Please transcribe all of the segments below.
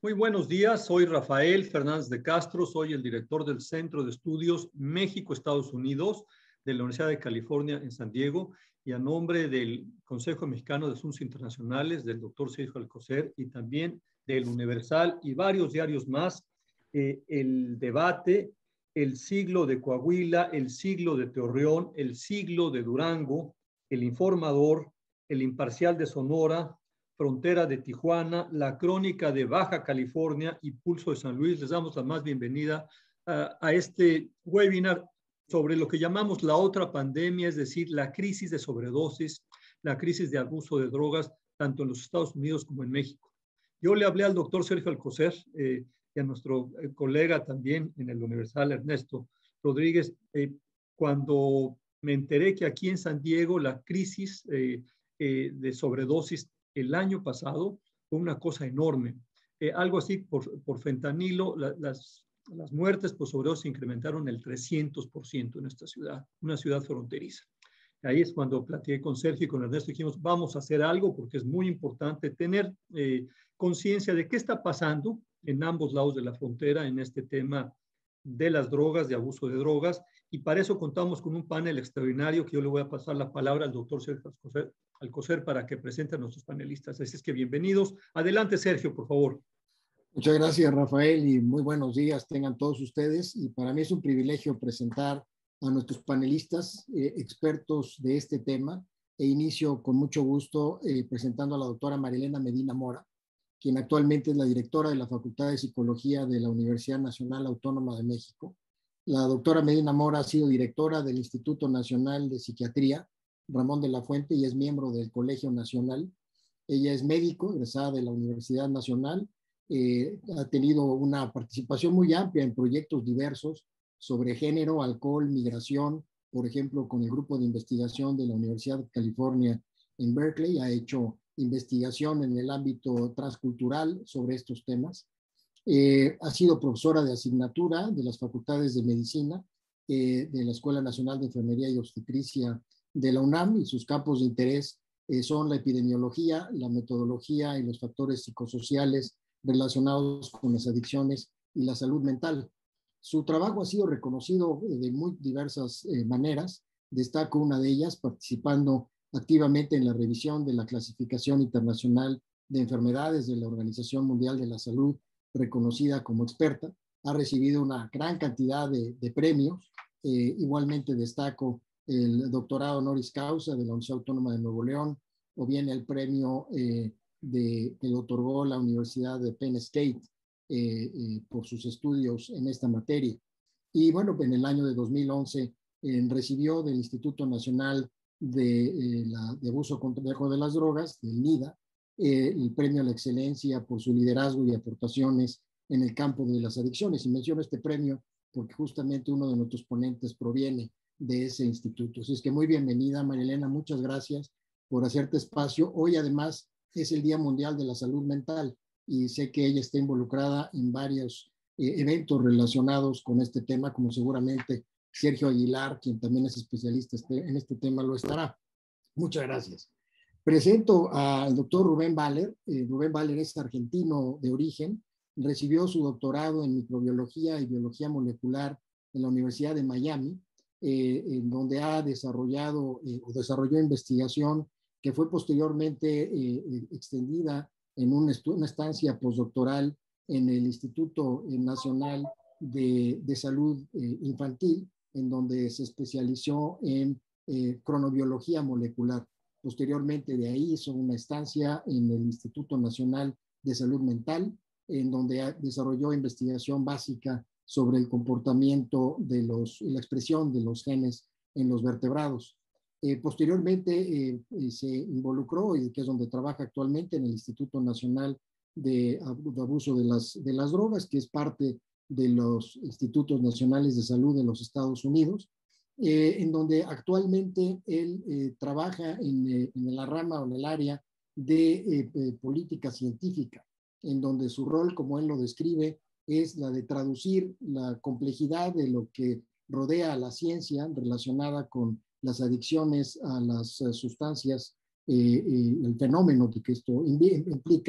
Muy buenos días, soy Rafael Fernández de Castro, soy el director del Centro de Estudios México-Estados Unidos de la Universidad de California en San Diego, y a nombre del Consejo Mexicano de Asuntos Internacionales, del doctor Sergio Alcocer y también del Universal y varios diarios más, el debate, el siglo de Coahuila, el siglo de Torreón, el siglo de Durango, el Informador, el Imparcial de Sonora, Frontera de Tijuana, La Crónica de Baja California y Pulso de San Luis. Les damos la más bienvenida a este webinar sobre lo que llamamos la otra pandemia, es decir, la crisis de sobredosis, la crisis de abuso de drogas, tanto en los Estados Unidos como en México. Yo le hablé al doctor Sergio Alcocer y a nuestro colega también en el Universal, Ernesto Rodríguez, cuando me enteré que aquí en San Diego la crisis de sobredosis el año pasado fue una cosa enorme. Algo así por fentanilo, las muertes por sobredosis se incrementaron el 300% en esta ciudad, una ciudad fronteriza. Ahí es cuando platiqué con Sergio y con Ernesto y dijimos, vamos a hacer algo porque es muy importante tener conciencia de qué está pasando en ambos lados de la frontera en este tema de las drogas, de abuso de drogas, y para eso contamos con un panel extraordinario que yo le voy a pasar la palabra al doctor Sergio Alcocer para que presente a nuestros panelistas. Así es que bienvenidos. Adelante, Sergio, por favor. Muchas gracias, Rafael, y muy buenos días tengan todos ustedes. Y para mí es un privilegio presentar a nuestros panelistas expertos de este tema, e inicio con mucho gusto presentando a la doctora Marilena Medina Mora, quien actualmente es la directora de la Facultad de Psicología de la Universidad Nacional Autónoma de México. La doctora Medina Mora ha sido directora del Instituto Nacional de Psiquiatría Ramón de la Fuente y es miembro del Colegio Nacional. Ella es médico, egresada de la Universidad Nacional. Ha tenido una participación muy amplia en proyectos diversos sobre género, alcohol, migración, por ejemplo, con el grupo de investigación de la Universidad de California en Berkeley. Ha hecho investigación en el ámbito transcultural sobre estos temas. Ha sido profesora de asignatura de las facultades de medicina de la Escuela Nacional de Enfermería y Obstetricia de la UNAM, y sus campos de interés son la epidemiología, la metodología y los factores psicosociales relacionados con las adicciones y la salud mental. Su trabajo ha sido reconocido de muy diversas maneras. Destaco una de ellas participando activamente en la revisión de la clasificación internacional de enfermedades de la Organización Mundial de la Salud, reconocida como experta. Ha recibido una gran cantidad de premios. Igualmente destaco el doctorado honoris causa de la Universidad Autónoma de Nuevo León, o bien el premio que le otorgó la Universidad de Penn State por sus estudios en esta materia. Y bueno, en el año de 2011 recibió del Instituto Nacional de Abuso contra de las Drogas, del NIDA, el premio a la excelencia por su liderazgo y aportaciones en el campo de las adicciones. Y menciono este premio porque justamente uno de nuestros ponentes proviene de ese instituto. Así es que muy bienvenida, Marilena, muchas gracias por hacerte espacio. Hoy además es el Día Mundial de la Salud Mental y sé que ella está involucrada en varios eventos relacionados con este tema, como seguramente Sergio Aguilar, quien también es especialista en este tema, lo estará. Muchas gracias. Presento al doctor Rubén Baller. Rubén Baller es argentino de origen, recibió su doctorado en microbiología y biología molecular en la Universidad de Miami, en donde ha desarrollado o desarrolló investigación que fue posteriormente extendida en una estancia postdoctoral en el Instituto Nacional de Salud Infantil, en donde se especializó en cronobiología molecular. Posteriormente de ahí hizo una estancia en el Instituto Nacional de Salud Mental, en donde desarrolló investigación básica sobre el comportamiento de la expresión de los genes en los vertebrados. Posteriormente se involucró, y que es donde trabaja actualmente, en el Instituto Nacional de Abuso de las Drogas, que es parte de los Institutos Nacionales de Salud de los Estados Unidos, en donde actualmente él trabaja en la rama o en el área de política científica, en donde su rol, como él lo describe, es la de traducir la complejidad de lo que rodea a la ciencia relacionada con las adicciones a las sustancias, el fenómeno que esto implica,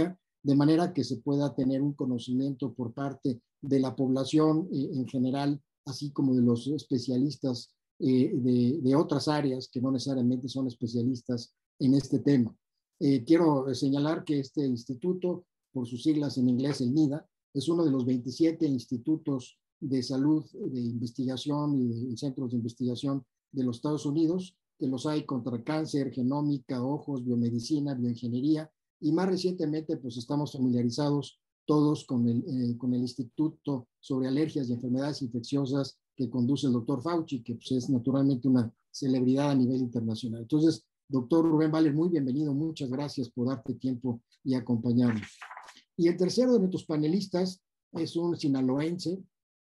de manera que se pueda tener un conocimiento por parte de la población en general, así como de los especialistas de otras áreas que no necesariamente son especialistas en este tema. Quiero señalar que este instituto, por sus siglas en inglés, el NIDA, es uno de los 27 institutos de salud, de investigación y de centros de investigación de los Estados Unidos, que los hay contra cáncer, genómica, ojos, biomedicina, bioingeniería, y más recientemente pues estamos familiarizados todos con el Instituto sobre Alergias y Enfermedades Infecciosas que conduce el doctor Fauci, que pues, es naturalmente una celebridad a nivel internacional. Entonces, doctor Rubén Valer, muy bienvenido, muchas gracias por darte tiempo y acompañarnos. Y el tercero de nuestros panelistas es un sinaloense,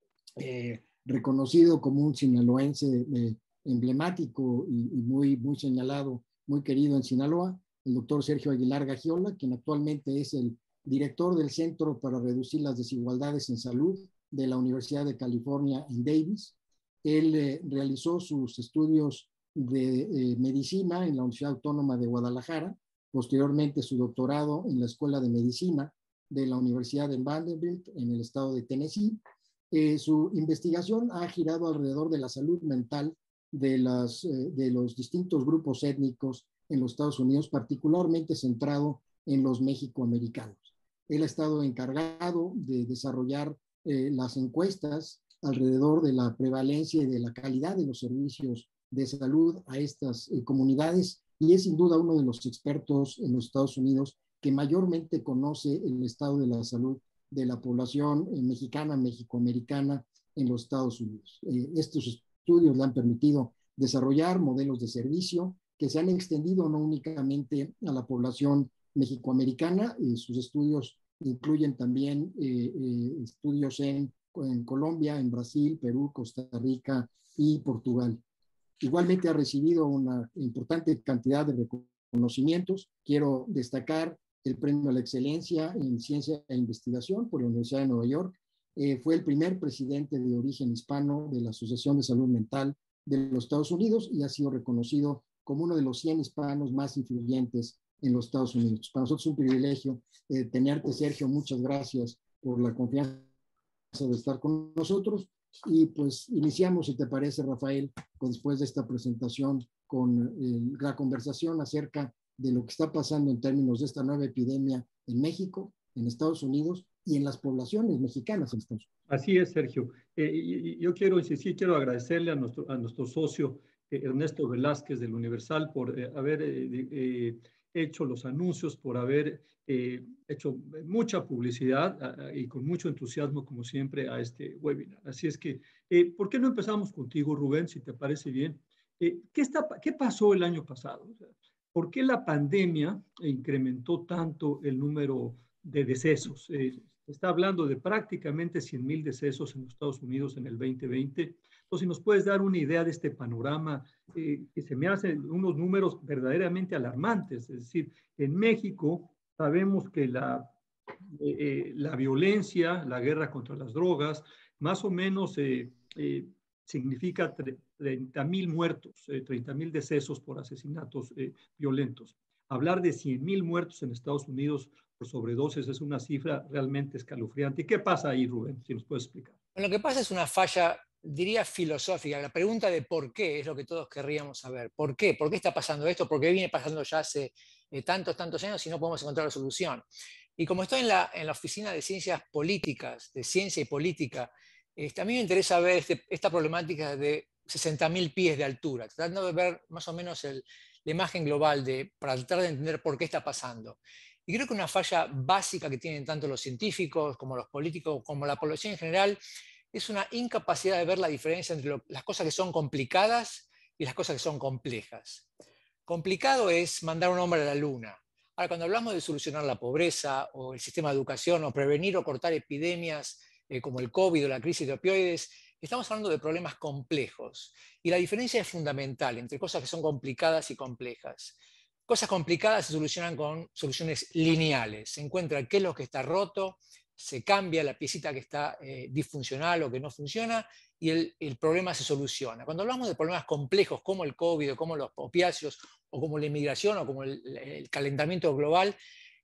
reconocido como un sinaloense emblemático y muy señalado, muy querido en Sinaloa, el doctor Sergio Aguilar Gagiola, quien actualmente es el director del Centro para Reducir las Desigualdades en Salud de la Universidad de California en Davis. Él realizó sus estudios de medicina en la Universidad Autónoma de Guadalajara, posteriormente su doctorado en la Escuela de Medicina de la Universidad de Vanderbilt en el estado de Tennessee. Su investigación ha girado alrededor de la salud mental de los distintos grupos étnicos en los Estados Unidos, particularmente centrado en los mexicoamericanos. Él ha estado encargado de desarrollar las encuestas alrededor de la prevalencia y de la calidad de los servicios de salud a estas comunidades y es sin duda uno de los expertos en los Estados Unidos que mayormente conoce el estado de la salud de la población mexicana, mexicoamericana en los Estados Unidos. Estos estudios le han permitido desarrollar modelos de servicio que se han extendido no únicamente a la población mexicoamericana, sus estudios incluyen también estudios en Colombia, en Brasil, Perú, Costa Rica y Portugal. Igualmente ha recibido una importante cantidad de reconocimientos. Quiero destacar el Premio a la Excelencia en Ciencia e Investigación por la Universidad de Nueva York. Fue el primer presidente de origen hispano de la Asociación de Salud Mental de los Estados Unidos y ha sido reconocido como uno de los 100 hispanos más influyentes en los Estados Unidos. Para nosotros es un privilegio tenerte, Sergio. Muchas gracias por la confianza de estar con nosotros. Y pues iniciamos, si te parece, Rafael, después de esta presentación, con la conversación acerca de lo que está pasando en términos de esta nueva epidemia en México, en Estados Unidos y en las poblaciones mexicanas en Estados Unidos. Así es, Sergio. Yo quiero insistir, quiero agradecerle a nuestro socio Ernesto Velázquez del Universal por haber hecho los anuncios, por haber hecho mucha publicidad y con mucho entusiasmo, como siempre, a este webinar. Así es que, ¿por qué no empezamos contigo, Rubén, si te parece bien? ¿Qué pasó el año pasado? O sea, ¿por qué la pandemia incrementó tanto el número de decesos? Está hablando de prácticamente 100,000 decesos en los Estados Unidos en el 2020. Entonces, si nos puedes dar una idea de este panorama, que se me hacen unos números verdaderamente alarmantes. Es decir, en México sabemos que la violencia, la guerra contra las drogas, más o menos significa 30,000 muertos, 30,000 decesos por asesinatos violentos. Hablar de 100,000 muertos en Estados Unidos por sobredosis es una cifra realmente escalofriante. ¿Y qué pasa ahí, Rubén? Si nos puedes explicar. Lo que pasa es una falla, diría, filosófica. La pregunta de por qué es lo que todos querríamos saber. ¿Por qué? ¿Por qué está pasando esto? ¿Por qué viene pasando ya hace tantos años y no podemos encontrar la solución? Y como estoy en la Oficina de Ciencias Políticas, de Ciencia y Política, a mí me interesa ver esta problemática de 60,000 pies de altura, tratando de ver más o menos la imagen global para tratar de entender por qué está pasando. Y creo que una falla básica que tienen tanto los científicos como los políticos, como la población en general, es una incapacidad de ver la diferencia entre las cosas que son complicadas y las cosas que son complejas. Complicado es mandar un hombre a la luna. Ahora, cuando hablamos de solucionar la pobreza o el sistema de educación o prevenir o cortar epidemias como el COVID o la crisis de opioides, estamos hablando de problemas complejos. Y la diferencia es fundamental entre cosas que son complicadas y complejas. Cosas complicadas se solucionan con soluciones lineales. Se encuentra qué es lo que está roto, se cambia la piecita que está disfuncional o que no funciona y el problema se soluciona. Cuando hablamos de problemas complejos como el COVID, o como los opiáceos, o como la inmigración, o como el calentamiento global,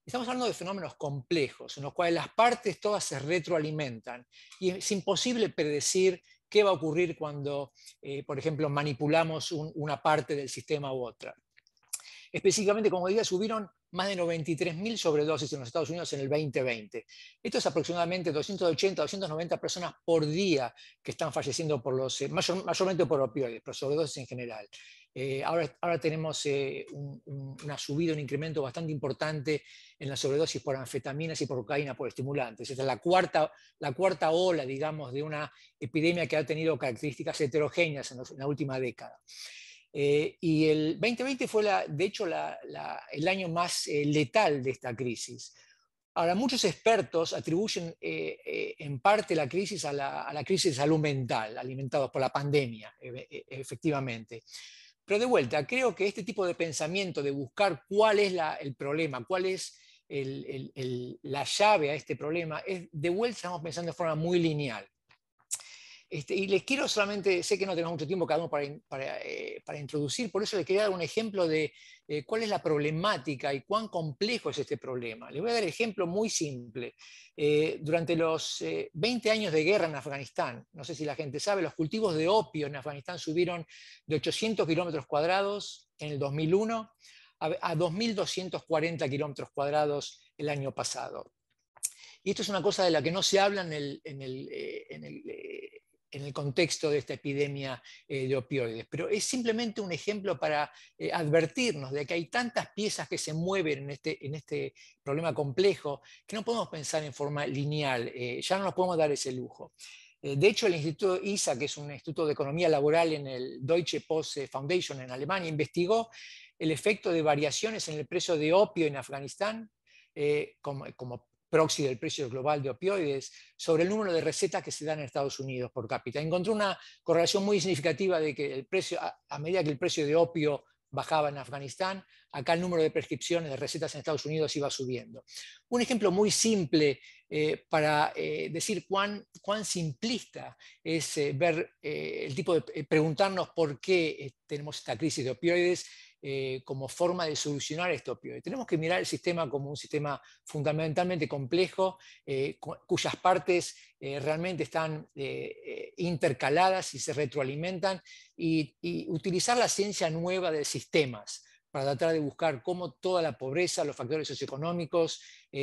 Estamos hablando de fenómenos complejos, en los cuales las partes todas se retroalimentan. Y es imposible predecir qué va a ocurrir cuando, por ejemplo, manipulamos una parte del sistema u otra. Específicamente, como diría, subieron más de 93.000 sobredosis en los Estados Unidos en el 2020. Esto es aproximadamente 280, 290 personas por día que están falleciendo por mayormente por opioides, pero sobredosis en general. Ahora tenemos una subida, un incremento bastante importante en la sobredosis por anfetaminas y por cocaína, por estimulantes. Esta es la cuarta ola, digamos, de una epidemia que ha tenido características heterogéneas en la última década. Y el 2020 fue, de hecho, el año más letal de esta crisis. Ahora, muchos expertos atribuyen en parte la crisis a la crisis de salud mental, alimentados por la pandemia, efectivamente. Pero de vuelta, creo que este tipo de pensamiento de buscar cuál es el problema, cuál es la llave a este problema, de vuelta estamos pensando de forma muy lineal. Y les quiero solamente, sé que no tenemos mucho tiempo cada uno para introducir, por eso les quería dar un ejemplo de cuál es la problemática y cuán complejo es este problema. Les voy a dar un ejemplo muy simple. Durante los 20 años de guerra en Afganistán, no sé si la gente sabe, los cultivos de opio en Afganistán subieron de 800 kilómetros cuadrados en el 2001 a 2.240 kilómetros cuadrados el año pasado. Y esto es una cosa de la que no se habla en el contexto de esta epidemia de opioides, pero es simplemente un ejemplo para advertirnos de que hay tantas piezas que se mueven en este problema complejo que no podemos pensar en forma lineal, ya no nos podemos dar ese lujo. De hecho, el Instituto ISA, que es un instituto de economía laboral en el Deutsche Post Foundation en Alemania, investigó el efecto de variaciones en el precio de opio en Afganistán como proxy del precio global de opioides, sobre el número de recetas que se dan en Estados Unidos por cápita. Encontró una correlación muy significativa de que el precio, a medida que el precio de opio bajaba en Afganistán, acá el número de prescripciones de recetas en Estados Unidos iba subiendo. Un ejemplo muy simple para decir cuán simplista es ver el tipo de preguntarnos por qué tenemos esta crisis de opioides como forma de solucionar este opioide. Tenemos que mirar el sistema como un sistema fundamentalmente complejo, cuyas partes realmente están intercaladas y se retroalimentan, y utilizar la ciencia nueva de sistemas para tratar de buscar cómo toda la pobreza, los factores socioeconómicos,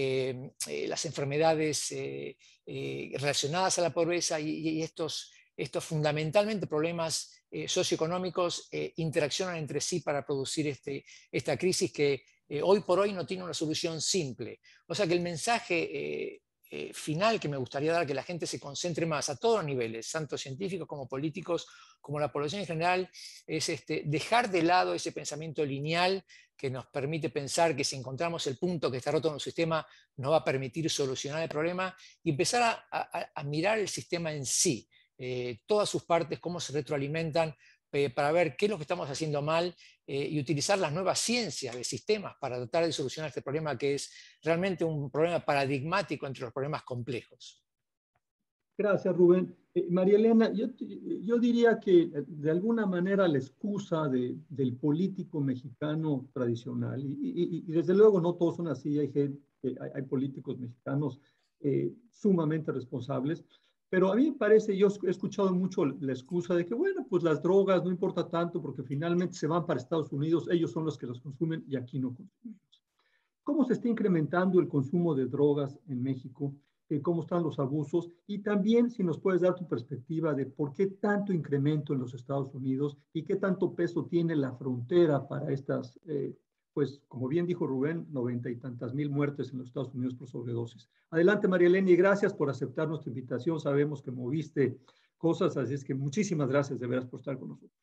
las enfermedades relacionadas a la pobreza y estos fundamentalmente problemas socioeconómicos interaccionan entre sí para producir esta crisis que hoy por hoy no tiene una solución simple. O sea que el mensaje final que me gustaría dar, que la gente se concentre más a todos los niveles, tanto científicos como políticos, como la población en general, es dejar de lado ese pensamiento lineal que nos permite pensar que si encontramos el punto que está roto en un sistema nos va a permitir solucionar el problema, y empezar a mirar el sistema en sí. Todas sus partes, cómo se retroalimentan, para ver qué es lo que estamos haciendo mal y utilizar las nuevas ciencias de sistemas para tratar de solucionar este problema, que es realmente un problema paradigmático entre los problemas complejos. Gracias, Rubén. María Elena, yo diría que de alguna manera la excusa del político mexicano tradicional, y desde luego no todos son así, hay políticos mexicanos sumamente responsables, pero a mí me parece, yo he escuchado mucho la excusa de que, bueno, pues las drogas no importa tanto porque finalmente se van para Estados Unidos, ellos son los que las consumen y aquí no consumimos. ¿Cómo se está incrementando el consumo de drogas en México? ¿Cómo están los abusos? Y también si nos puedes dar tu perspectiva de por qué tanto incremento en los Estados Unidos y qué tanto peso tiene la frontera para estas, pues como bien dijo Rubén, 90 y tantas mil muertes en los Estados Unidos por sobredosis. Adelante, María Elena, y gracias por aceptar nuestra invitación. Sabemos que moviste cosas, así es que muchísimas gracias de veras por estar con nosotros.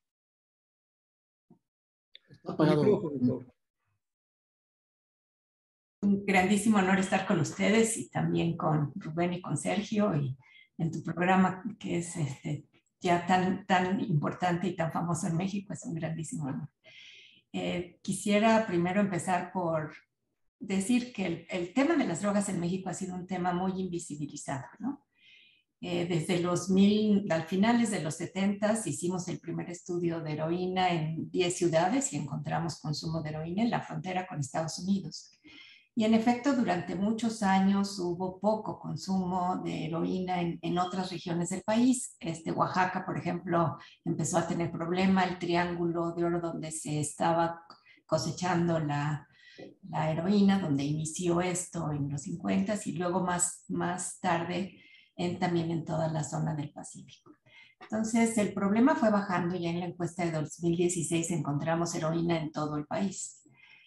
Un grandísimo honor estar con ustedes y también con Rubén y con Sergio, y en tu programa que es ya tan importante y tan famoso en México. Es un grandísimo honor. Quisiera primero empezar por decir que el tema de las drogas en México ha sido un tema muy invisibilizado, ¿no? Desde al finales de los 70 hicimos el primer estudio de heroína en 10 ciudades y encontramos consumo de heroína en la frontera con Estados Unidos. Y en efecto, durante muchos años hubo poco consumo de heroína en otras regiones del país. Oaxaca, por ejemplo, empezó a tener problema, el Triángulo de Oro donde se estaba cosechando la heroína, donde inició esto en los 50 y luego más tarde también en toda la zona del Pacífico. Entonces, el problema fue bajando. Ya en la encuesta de 2016 encontramos heroína en todo el país.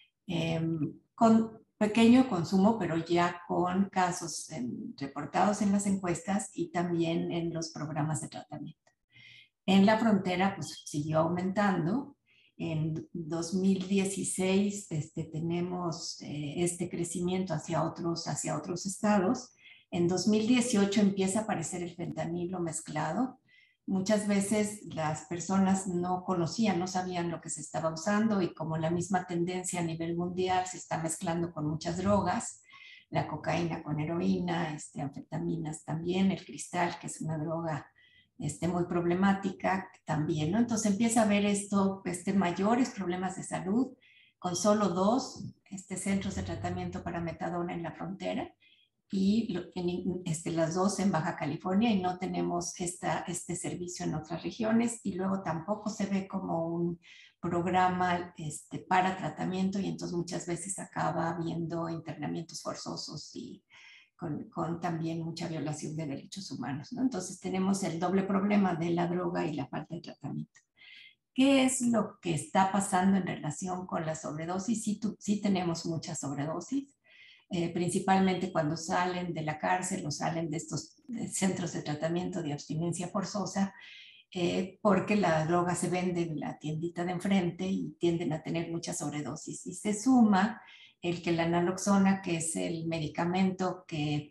Con pequeño consumo, pero ya con casos reportados en las encuestas y también en los programas de tratamiento. En la frontera, pues siguió aumentando. En 2016 tenemos este crecimiento hacia otros estados. En 2018 empieza a aparecer el fentanilo mezclado. Muchas veces las personas no conocían, no sabían lo que se estaba usando, y como la misma tendencia a nivel mundial se está mezclando con muchas drogas, la cocaína con heroína, anfetaminas también, el cristal, que es una droga muy problemática también, ¿no? Entonces empieza a haber mayores problemas de salud con solo 2 centros de tratamiento para metadona en la frontera, y las 2 en Baja California, y no tenemos este servicio en otras regiones, y luego tampoco se ve como un programa para tratamiento, y entonces muchas veces acaba habiendo internamientos forzosos y con también mucha violación de derechos humanos, ¿no? Entonces tenemos el doble problema de la droga y la falta de tratamiento. ¿Qué es lo que está pasando en relación con la sobredosis? Sí tenemos mucha sobredosis, principalmente cuando salen de la cárcel o salen de estos centros de tratamiento de abstinencia forzosa, porque la droga se vende en la tiendita de enfrente y tienden a tener mucha sobredosis. Y se suma el que la naloxona, que es el medicamento que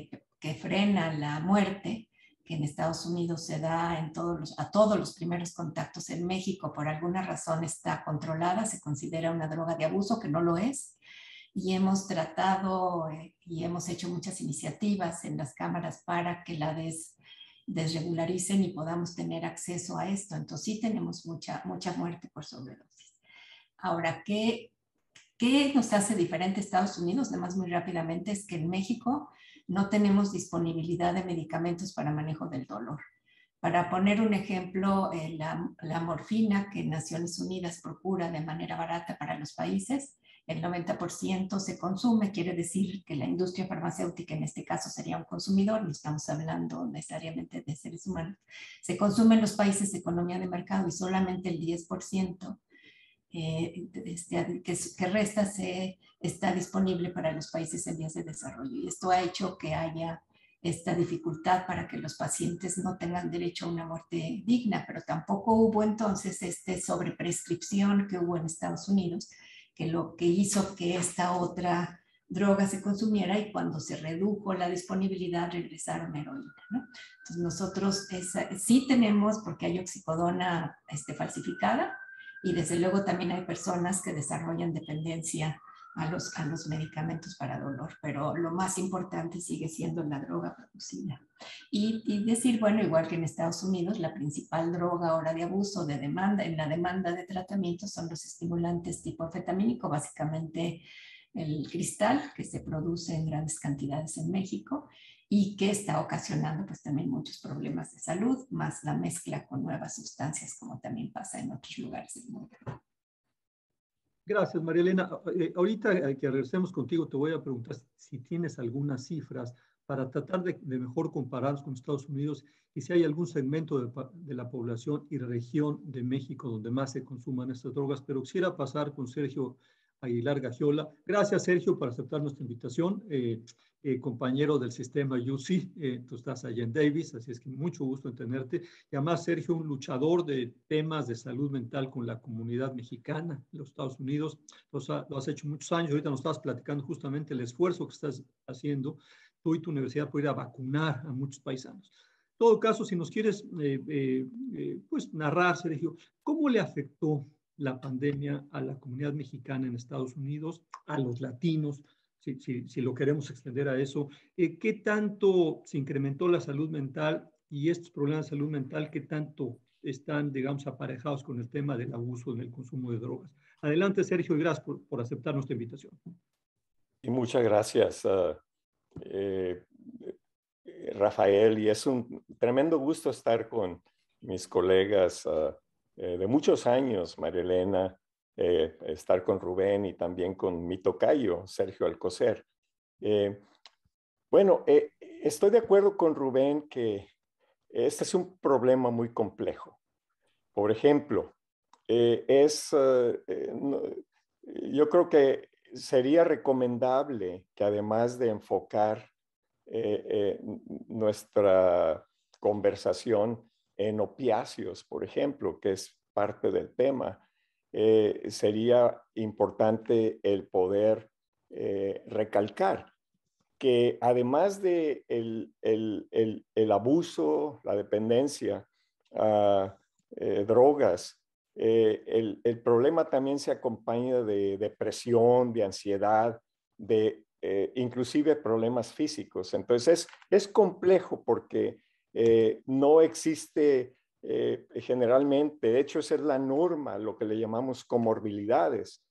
frena la muerte, que en Estados Unidos se da a todos los primeros contactos. En México, por alguna razón, está controlada, se considera una droga de abuso, que no lo es. Y hemos tratado y hemos hecho muchas iniciativas en las cámaras para que la desregularicen y podamos tener acceso a esto. Entonces sí tenemos mucha muerte por sobredosis. Ahora, ¿qué nos hace diferente a Estados Unidos? Nada más muy rápidamente, es que en México no tenemos disponibilidad de medicamentos para manejo del dolor. Para poner un ejemplo, la morfina que Naciones Unidas procura de manera barata para los países, el 90% se consume. Quiere decir que la industria farmacéutica, en este caso, sería un consumidor, no estamos hablando necesariamente de seres humanos. Se consume en los países de economía de mercado, y solamente el 10% que resta está disponible para los países en vías de desarrollo. Y esto ha hecho que haya esta dificultad para que los pacientes no tengan derecho a una muerte digna, pero tampoco hubo entonces sobreprescripción que hubo en Estados Unidos, que lo que hizo que esta otra droga se consumiera, y cuando se redujo la disponibilidad regresaron a heroína, ¿no? Entonces nosotros sí tenemos, porque hay oxicodona falsificada, y desde luego también hay personas que desarrollan dependencia a los medicamentos para dolor, pero lo más importante sigue siendo la droga producida. Y decir, bueno, igual que en Estados Unidos, la principal droga ahora de abuso en la demanda de tratamiento son los estimulantes tipo anfetamínico, básicamente el cristal, que se produce en grandes cantidades en México y que está ocasionando pues también muchos problemas de salud, más la mezcla con nuevas sustancias, como también pasa en otros lugares del mundo. Gracias, María Elena. Ahorita que regresemos contigo, te voy a preguntar si tienes algunas cifras para tratar de mejor compararnos con Estados Unidos, y si hay algún segmento de la población y región de México donde más se consuman estas drogas. Pero quisiera pasar con Sergio Aguilar Gagiola. Gracias, Sergio, por aceptar nuestra invitación. Compañero del sistema UC, tú estás allá en Davis, así es que mucho gusto en tenerte. Y además, Sergio, un luchador de temas de salud mental con la comunidad mexicana en los Estados Unidos. Lo has hecho muchos años. Ahorita nos estabas platicando justamente el esfuerzo que estás haciendo tú y tu universidad por ir a vacunar a muchos paisanos. En todo caso, si nos quieres pues narrar, Sergio, ¿cómo le afectó la pandemia a la comunidad mexicana en Estados Unidos, a los latinos, si lo queremos extender a eso? ¿Qué tanto se incrementó la salud mental y estos problemas de salud mental, qué tanto están, digamos, aparejados con el tema del abuso en el consumo de drogas? Adelante, Sergio, y gracias por aceptar nuestra invitación. Y muchas gracias, Rafael. Y es un tremendo gusto estar con mis colegas de muchos años, María Elena, estar con Rubén y también con mi tocayo, Sergio Alcocer. Bueno, estoy de acuerdo con Rubén que este es un problema muy complejo. Por ejemplo, yo creo que sería recomendable que además de enfocar nuestra conversación en opiáceos, por ejemplo, que es parte del tema, sería importante el poder recalcar que además de el abuso, la dependencia, drogas, el problema también se acompaña de depresión, de ansiedad, de inclusive problemas físicos. Entonces es complejo porque no existe generalmente, de hecho esa es la norma, lo que le llamamos comorbilidades.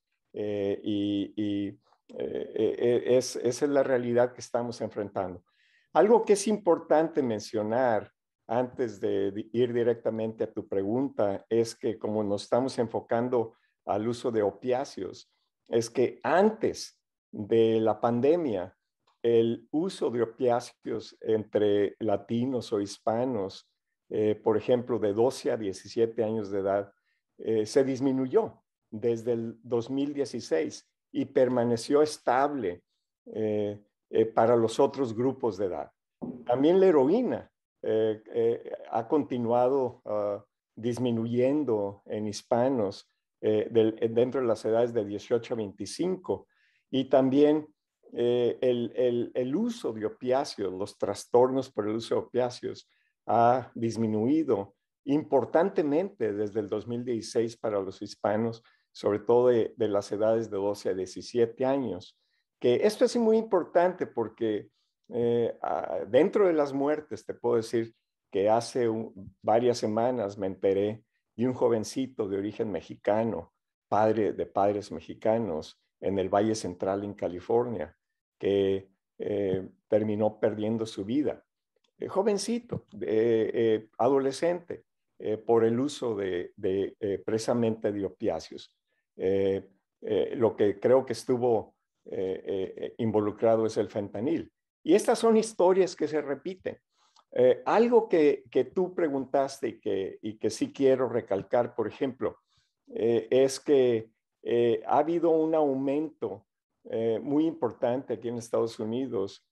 Esa es la realidad que estamos enfrentando. Algo que es importante mencionar antes de ir directamente a tu pregunta es que como nos estamos enfocando al uso de opiáceos, es que antes de la pandemia, el uso de opiáceos entre latinos o hispanos, por ejemplo, de 12 a 17 años de edad, se disminuyó desde el 2016 y permaneció estable para los otros grupos de edad. También la heroína ha continuado disminuyendo en hispanos dentro de las edades de 18 a 25 y también el uso de opiáceos, los trastornos por el uso de opiáceos ha disminuido importantemente desde el 2016 para los hispanos, sobre todo de las edades de 12 a 17 años. Que esto es muy importante porque dentro de las muertes te puedo decir que hace varias semanas me enteré de un jovencito de origen mexicano, padre de padres mexicanos, en el Valle Central en California, que terminó perdiendo su vida. Jovencito, adolescente, por el uso precisamente de opiáceos. Lo que creo que estuvo involucrado es el fentanil. Y estas son historias que se repiten. Algo que tú preguntaste y que sí quiero recalcar, por ejemplo, es que ha habido un aumento muy importante aquí en Estados Unidos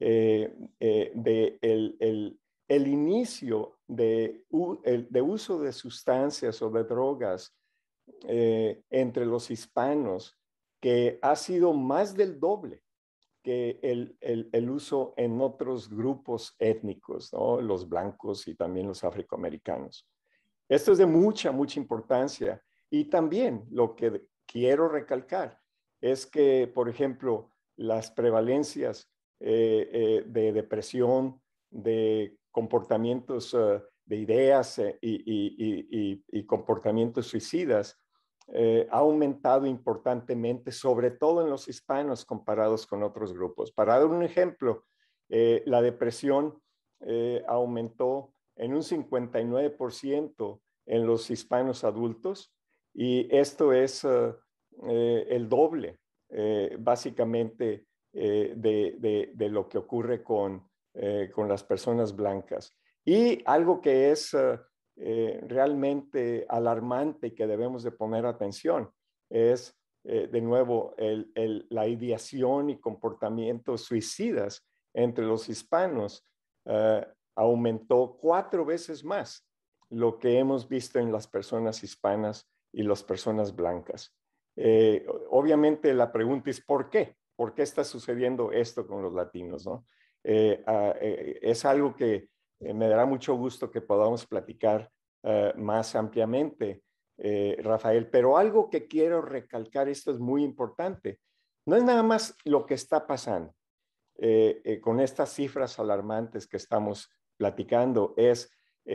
el inicio de uso de sustancias o de drogas entre los hispanos, que ha sido más del doble que el uso en otros grupos étnicos, ¿no? Los blancos y también los afroamericanos. Esto es de mucha, mucha importancia. Y también lo que quiero recalcar es que, por ejemplo, las prevalencias de depresión, de comportamientos, de ideas y comportamientos suicidas, ha aumentado importantemente, sobre todo en los hispanos comparados con otros grupos. Para dar un ejemplo, la depresión aumentó en un 59% en los hispanos adultos y esto es el doble, básicamente, de lo que ocurre con las personas blancas. Y algo que es realmente alarmante y que debemos de poner atención es, de nuevo, la ideación y comportamientos suicidas entre los hispanos aumentó 4 veces más lo que hemos visto en las personas hispanas y las personas blancas. Obviamente la pregunta es ¿por qué? ¿Por qué está sucediendo esto con los latinos, ¿no? Es algo que me dará mucho gusto que podamos platicar más ampliamente, Rafael, pero algo que quiero recalcar, esto es muy importante, no es nada más lo que está pasando con estas cifras alarmantes que estamos platicando,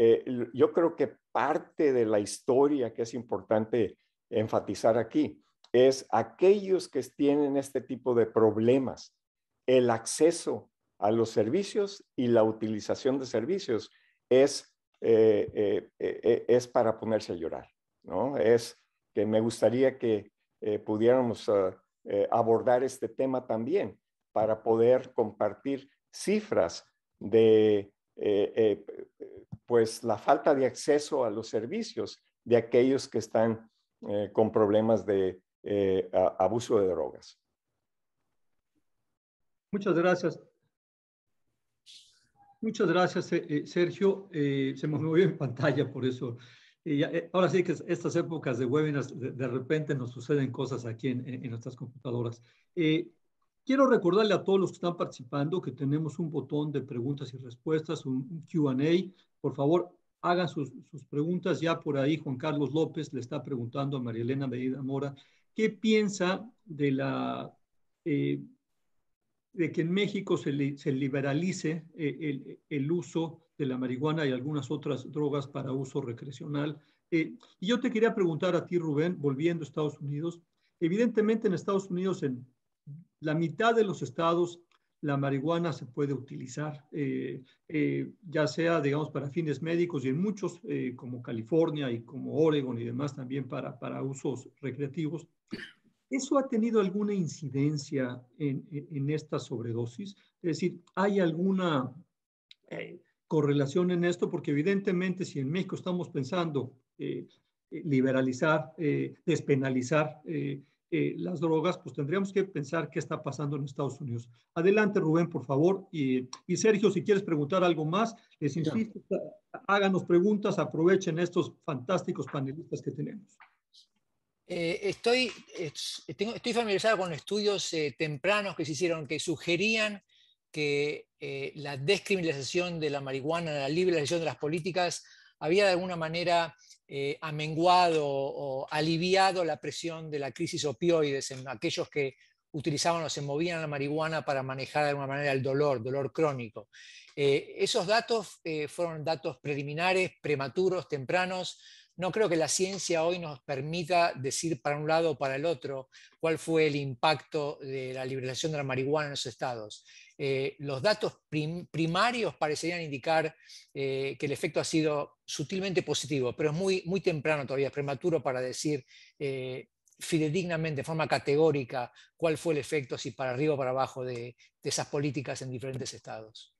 yo creo que parte de la historia que es importante enfatizar aquí es aquellos que tienen este tipo de problemas, el acceso a los servicios y la utilización de servicios es para ponerse a llorar, ¿no? Es que me gustaría que pudiéramos abordar este tema también para poder compartir cifras de pues la falta de acceso a los servicios de aquellos que están con problemas de abuso de drogas. Muchas gracias. Muchas gracias, Sergio. Se me movió en pantalla, por eso. Ahora sí que estas épocas de webinars, de repente nos suceden cosas aquí en nuestras computadoras. Quiero recordarle a todos los que están participando que tenemos un botón de preguntas y respuestas, un Q&A. Por favor, hagan sus preguntas. Ya por ahí Juan Carlos López le está preguntando a María Elena Medina Mora qué piensa de de que en México se liberalice el uso de la marihuana y algunas otras drogas para uso recreacional. Y yo te quería preguntar a ti, Rubén, volviendo a Estados Unidos. Evidentemente en Estados Unidos, en la mitad de los estados, la marihuana se puede utilizar, ya sea, digamos, para fines médicos y en muchos, como California y como Oregon y demás, también para usos recreativos. ¿Eso ha tenido alguna incidencia en esta sobredosis? Es decir, ¿hay alguna correlación en esto? Porque evidentemente si en México estamos pensando liberalizar, despenalizar las drogas, pues tendríamos que pensar qué está pasando en Estados Unidos. Adelante, Rubén, por favor. Y Sergio, si quieres preguntar algo más, les insisto, háganos preguntas, aprovechen estos fantásticos panelistas que tenemos. Estoy familiarizado con estudios tempranos que se hicieron que sugerían que la descriminalización de la marihuana, la liberalización de las políticas, había de alguna manera amenguado o aliviado la presión de la crisis opioides en aquellos que utilizaban o se movían la marihuana para manejar de alguna manera el dolor crónico. Esos datos fueron datos preliminares, prematuros, tempranos. No creo que la ciencia hoy nos permita decir para un lado o para el otro cuál fue el impacto de la liberalización de la marihuana en los estados. Los datos primarios parecerían indicar que el efecto ha sido sutilmente positivo, pero es muy temprano todavía, es prematuro para decir fidedignamente, de forma categórica, cuál fue el efecto, si para arriba o para abajo de esas políticas en diferentes estados.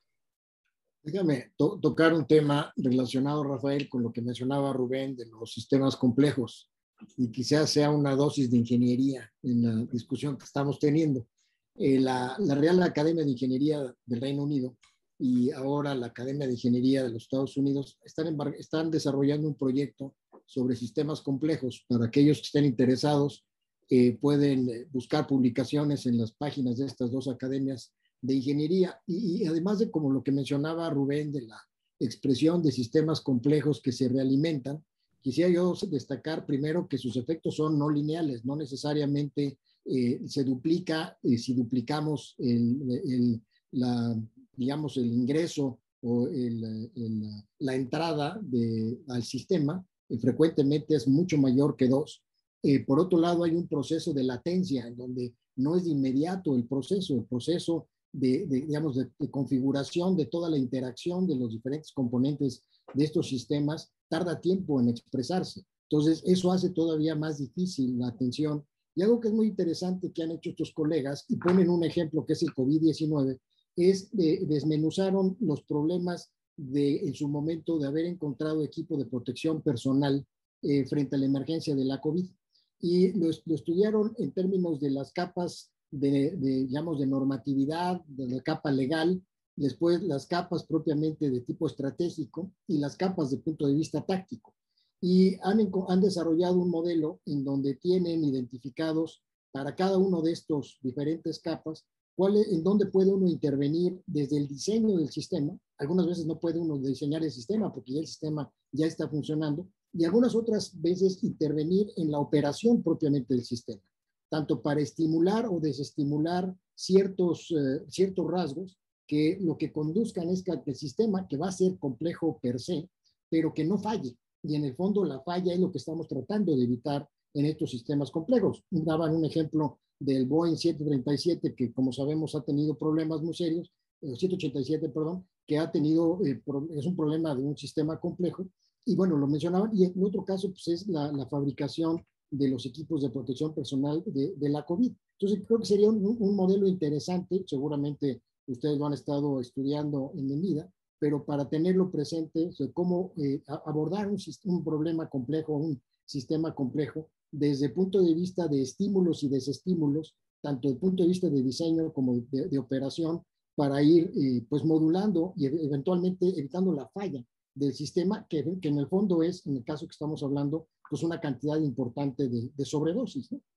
Déjame tocar un tema relacionado, Rafael, con lo que mencionaba Rubén de los sistemas complejos, y quizás sea una dosis de ingeniería en la discusión que estamos teniendo. La Real Academia de Ingeniería del Reino Unido y ahora la Academia de Ingeniería de los Estados Unidos están desarrollando un proyecto sobre sistemas complejos. Para aquellos que estén interesados, pueden buscar publicaciones en las páginas de estas dos academias de ingeniería, y además de como lo que mencionaba Rubén de la expresión de sistemas complejos que se realimentan, quisiera yo destacar primero que sus efectos son no lineales, no necesariamente se duplica si duplicamos digamos, el ingreso o la entrada al sistema, frecuentemente es mucho mayor que 2. Por otro lado, hay un proceso de latencia en donde no es de inmediato el proceso digamos, de configuración de toda la interacción de los diferentes componentes de estos sistemas tarda tiempo en expresarse. Entonces, eso hace todavía más difícil la atención. Y algo que es muy interesante que han hecho estos colegas, y ponen un ejemplo que es el COVID-19, es desmenuzaron los problemas en su momento de haber encontrado equipo de protección personal frente a la emergencia de la COVID. Y lo estudiaron en términos de las capas digamos, de normatividad, de la capa legal, después las capas propiamente de tipo estratégico y las capas de punto de vista táctico. Y han desarrollado un modelo en donde tienen identificados para cada uno de estos diferentes capas en dónde puede uno intervenir desde el diseño del sistema. Algunas veces no puede uno diseñar el sistema porque ya el sistema ya está funcionando, y algunas otras veces intervenir en la operación propiamente del sistema, tanto para estimular o desestimular ciertos rasgos que lo que conduzcan es que el sistema, que va a ser complejo per se, pero que no falle. Y en el fondo la falla es lo que estamos tratando de evitar en estos sistemas complejos. Daban un ejemplo del Boeing 737, que como sabemos ha tenido problemas muy serios, 787, perdón, que ha tenido, es un problema de un sistema complejo. Y bueno, lo mencionaban, y en otro caso pues es la fabricación de los equipos de protección personal de la COVID. Entonces creo que sería un modelo interesante, seguramente ustedes lo han estado estudiando en medida, pero para tenerlo presente, o sea, cómo abordar un problema complejo, un sistema complejo, desde el punto de vista de estímulos y desestímulos, tanto desde el punto de vista de diseño como de operación, para ir pues modulando y eventualmente evitando la falla del sistema, que en el fondo es, en el caso que estamos hablando, pues una cantidad importante de sobredosis, ¿no?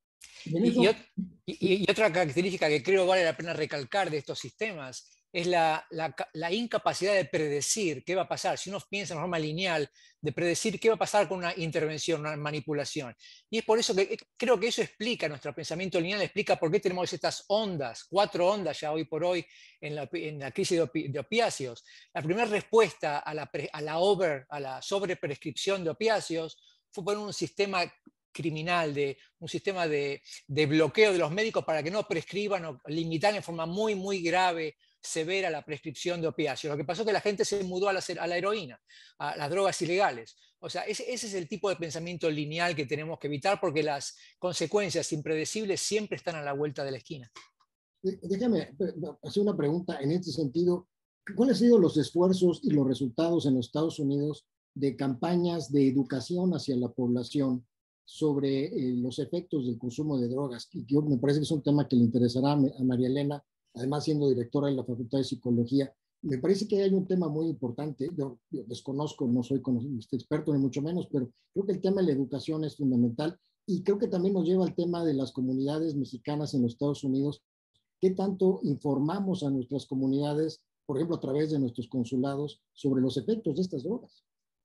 Y otra característica que creo vale la pena recalcar de estos sistemas es la incapacidad de predecir qué va a pasar. Si uno piensa en forma lineal, de predecir qué va a pasar con una intervención, una manipulación. Y es por eso que creo que eso explica, nuestro pensamiento lineal explica por qué tenemos estas ondas, 4 ondas ya hoy por hoy en la crisis de opiáceos. La primera respuesta a la sobreprescripción de opiáceos fue poner un sistema criminal, un sistema de bloqueo de los médicos para que no prescriban o limitar en forma muy, muy grave, severa, la prescripción de opiáceos. Lo que pasó es que la gente se mudó a la heroína, a las drogas ilegales. O sea, ese es el tipo de pensamiento lineal que tenemos que evitar, porque las consecuencias impredecibles siempre están a la vuelta de la esquina. Déjame hacer una pregunta en este sentido. ¿Cuáles han sido los esfuerzos y los resultados en los Estados Unidos de campañas de educación hacia la población sobre los efectos del consumo de drogas? Y yo me parece que es un tema que le interesará a María Elena, además siendo directora de la Facultad de Psicología. Me parece que hay un tema muy importante. Yo desconozco, no soy experto ni mucho menos, pero creo que el tema de la educación es fundamental, y creo que también nos lleva al tema de las comunidades mexicanas en los Estados Unidos. ¿Qué tanto informamos a nuestras comunidades, por ejemplo, a través de nuestros consulados, sobre los efectos de estas drogas?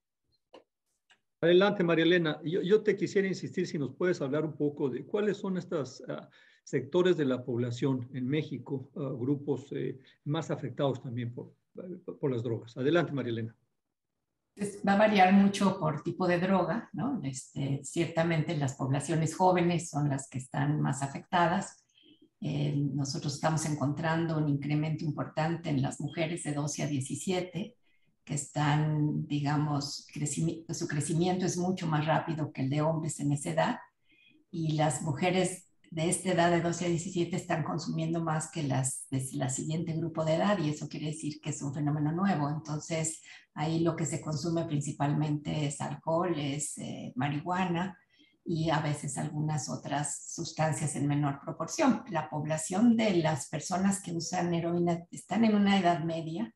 Adelante, María Elena. Yo te quisiera insistir si nos puedes hablar un poco de cuáles son estos sectores de la población en México, grupos más afectados también por las drogas. Adelante, María Elena. Va a variar mucho por tipo de droga, ¿no? Ciertamente las poblaciones jóvenes son las que están más afectadas. Nosotros estamos encontrando un incremento importante en las mujeres de 12 a 17, que están, digamos, su crecimiento es mucho más rápido que el de hombres en esa edad, y las mujeres de esta edad de 12 a 17 están consumiendo más que las de la siguiente grupo de edad, y eso quiere decir que es un fenómeno nuevo. Entonces, ahí lo que se consume principalmente es alcohol, es marihuana, y a veces algunas otras sustancias en menor proporción. La población de las personas que usan heroína están en una edad media,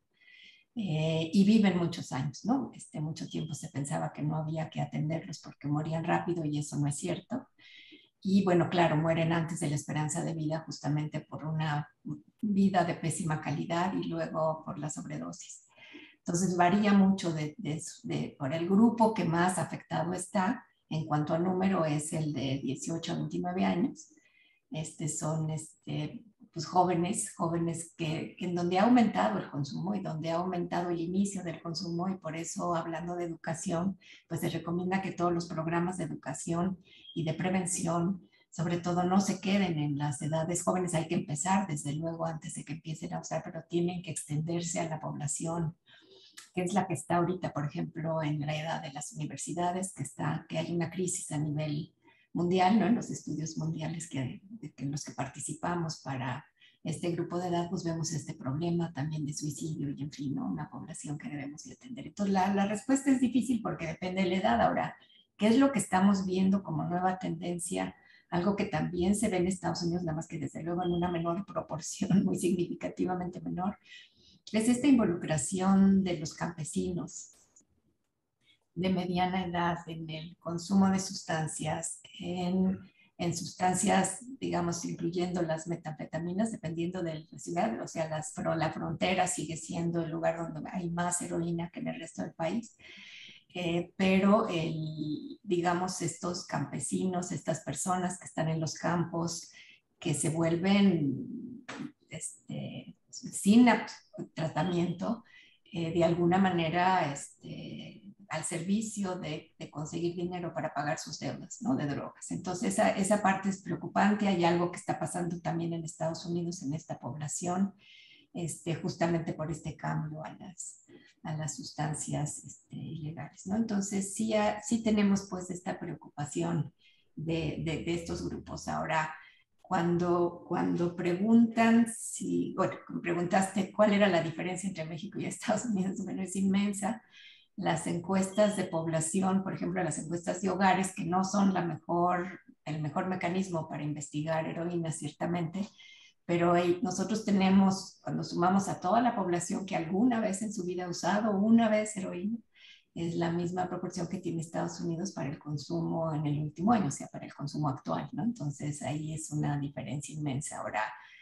y viven muchos años, ¿no? Mucho tiempo se pensaba que no había que atenderlos porque morían rápido, y eso no es cierto. Y bueno, claro, mueren antes de la esperanza de vida, justamente por una vida de pésima calidad y luego por la sobredosis. Entonces varía mucho por el grupo que más afectado está en cuanto a número, es el de 18 a 29 años. Son pues jóvenes que en donde ha aumentado el consumo y donde ha aumentado el inicio del consumo, y por eso, hablando de educación, pues se recomienda que todos los programas de educación y de prevención, sobre todo, no se queden en las edades jóvenes. Hay que empezar desde luego antes de que empiecen a usar, pero tienen que extenderse a la población que es la que está ahorita, por ejemplo, en la edad de las universidades, que hay una crisis a nivel mundial, ¿no? En los estudios mundiales en los que participamos para este grupo de edad, pues vemos este problema también de suicidio y, en fin, ¿no? Una población que debemos de atender. Entonces, la respuesta es difícil porque depende de la edad. Ahora, ¿qué es lo que estamos viendo como nueva tendencia? Algo que también se ve en Estados Unidos, nada más que desde luego en una menor proporción, muy significativamente menor, es esta involucración de los campesinos de mediana edad en el consumo de sustancias, en sustancias, digamos, incluyendo las metanfetaminas, dependiendo de la ciudad. O sea, la frontera sigue siendo el lugar donde hay más heroína que en el resto del país. Pero digamos, estos campesinos, estas personas que están en los campos, que se vuelven sin tratamiento, de alguna manera al servicio de conseguir dinero para pagar sus deudas, ¿no? De drogas. Entonces, esa parte es preocupante. Hay algo que está pasando también en Estados Unidos en esta población, justamente por este cambio a las sustancias ilegales, ¿no? Entonces, sí tenemos pues esta preocupación de estos grupos. Ahora, cuando preguntan preguntaste cuál era la diferencia entre México y Estados Unidos, bueno, es inmensa. Las encuestas de población, por ejemplo, las encuestas de hogares, que no son el mejor mecanismo para investigar heroína, ciertamente, pero nosotros tenemos, cuando sumamos a toda la población que alguna vez en su vida ha usado una vez heroína, es la misma proporción que tiene Estados Unidos para el consumo en el último año, o sea, para el consumo actual, ¿no? Entonces ahí es una diferencia inmensa. Ahora,